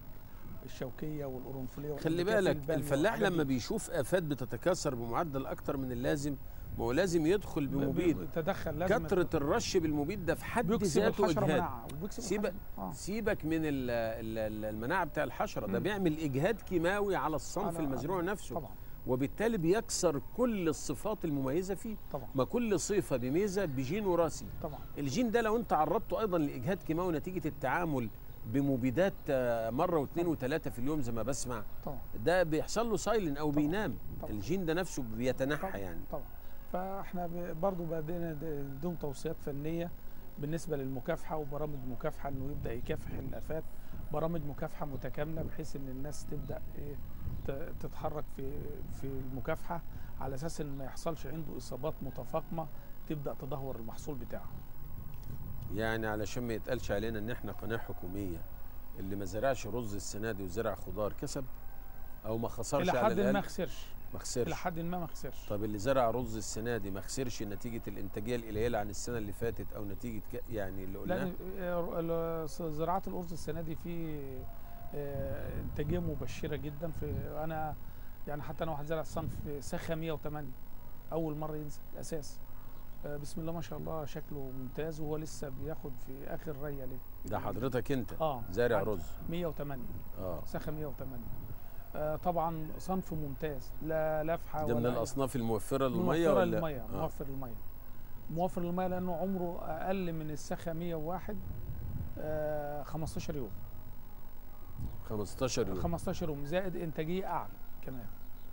والشوكيه والقرنفليه. خلي بالك الفلاح لما بيشوف افات بتتكاثر بمعدل اكتر من اللازم، ما هو لازم يدخل بمبيد، يتدخل. لازم كثره الرش بالمبيد ده في حد ذاته اجهاد. سيبك آه. سيبك من المناعه بتاع الحشره، ده بيعمل اجهاد كيماوي على الصنف المزروع نفسه طبعا. وبالتالي بيكسر كل الصفات المميزه فيه طبعا. ما كل صفه بميزه بجين وراثي طبعا. الجين ده لو انت عرضته ايضا لاجهاد كيماوي نتيجه التعامل بمبيدات مره واثنين وثلاثه في اليوم زي ما بسمع طبعا. ده بيحصل له سايلن او طبعا. بينام طبعا. الجين ده نفسه بيتنحى طبعا. يعني طبعا. فاحنا برضو بدينا ندوم توصيات فنيه بالنسبه للمكافحه وبرامج مكافحه، انه يبدا يكافح الافات، برامج مكافحه متكامله بحيث ان الناس تبدا ايه تتحرك في في المكافحه على اساس ان ما يحصلش عنده اصابات متفاقمه تبدا تدهور المحصول بتاعه. يعني علشان ما يتقالش علينا ان احنا قناه حكوميه، اللي ما زرعش رز السنه دي وزرع خضار كسب او ما خسرش على الاقل. الى حد ما خسرش ما خسرش الى حد ما ما خسرش. طب اللي زرع رز السنه دي ما خسرش نتيجه الانتاجيه القليله عن السنه اللي فاتت او نتيجه يعني اللي قلناه؟ لا، زراعه الارز السنه دي في انتاجيه مبشره جدا. في انا يعني حتى انا واحد زرع صنف سخه مية وتمانية اول مره ينزل الاساس، آه بسم الله ما شاء الله شكله ممتاز، وهو لسه بياخد في اخر ريه ليه. ده حضرتك انت اه زارع رز مية وتمانية اه سخه مية وتمانية. آه طبعا صنف ممتاز، لا لفحه ده ولا من الاصناف الموفره للميه موفره ولا للميه آه. موفر للميه موفر للميه لانه عمره اقل من السخه مية وواحد آه خمستاشر يوم. خمستاشر يوم خمستاشر يوم زائد انتاجيه اعلى كمان.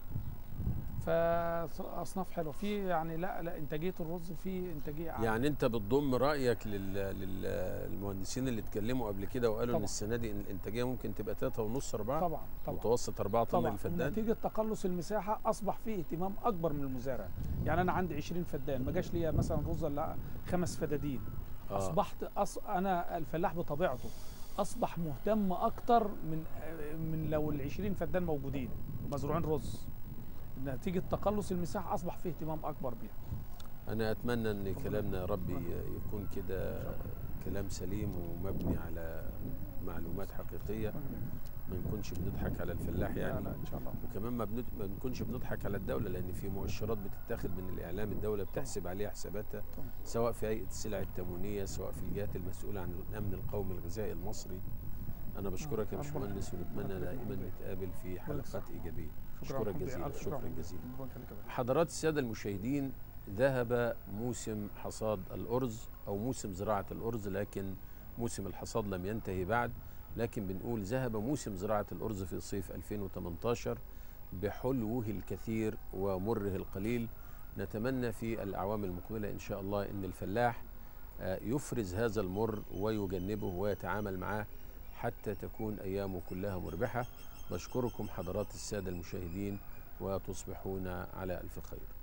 فاصناف حلوه في يعني لا لا انتاجيه الرز في انتاجيه اعلى. يعني انت بتضم رايك لل... للمهندسين اللي اتكلموا قبل كده وقالوا طبعا. ان السنه دي ان الانتاجيه ممكن تبقى ثلاثة ونص أربعة طبعا طبعا متوسط أربعة طن للفدان. نتيجه تقلص المساحه اصبح فيه اهتمام اكبر من المزارع. يعني انا عندي عشرين فدان، ما جاش ليا مثلا رز الا خمس فدادين. آه. اصبحت أص... انا الفلاح بطبيعته اصبح مهتم اكتر من من لو ال عشرين فدان موجودين مزروعين رز. نتيجه تقلص المساحه اصبح فيه اهتمام اكبر بيها. انا اتمنى ان كلامنا يا رب يكون كده كلام سليم ومبني على معلومات حقيقيه، ما نكونش بنضحك على الفلاح يعني. لا لا ان شاء الله. وكمان ما بنكونش بنضحك على الدوله، لان في مؤشرات بتتاخد من الاعلام الدوله بتحسب عليها حساباتها، سواء في هيئه السلع التموينيه سواء في الجهات المسؤوله عن الامن القومي الغذائي المصري. انا بشكرك يا باشمهندس، ونتمنى دائما نتقابل في حلقات ايجابيه. شكرا جزيلا. شكرا جزيلا. حضرات الساده المشاهدين، ذهب موسم حصاد الارز او موسم زراعه الارز، لكن موسم الحصاد لم ينتهي بعد، لكن بنقول ذهب موسم زراعه الارز في صيف ألفين وثمانية عشر بحلوه الكثير ومره القليل. نتمنى في الاعوام المقبله ان شاء الله ان الفلاح يفرز هذا المر ويجنبه ويتعامل معه حتى تكون ايامه كلها مربحه. بشكركم حضرات الساده المشاهدين، وتصبحون على الف خير.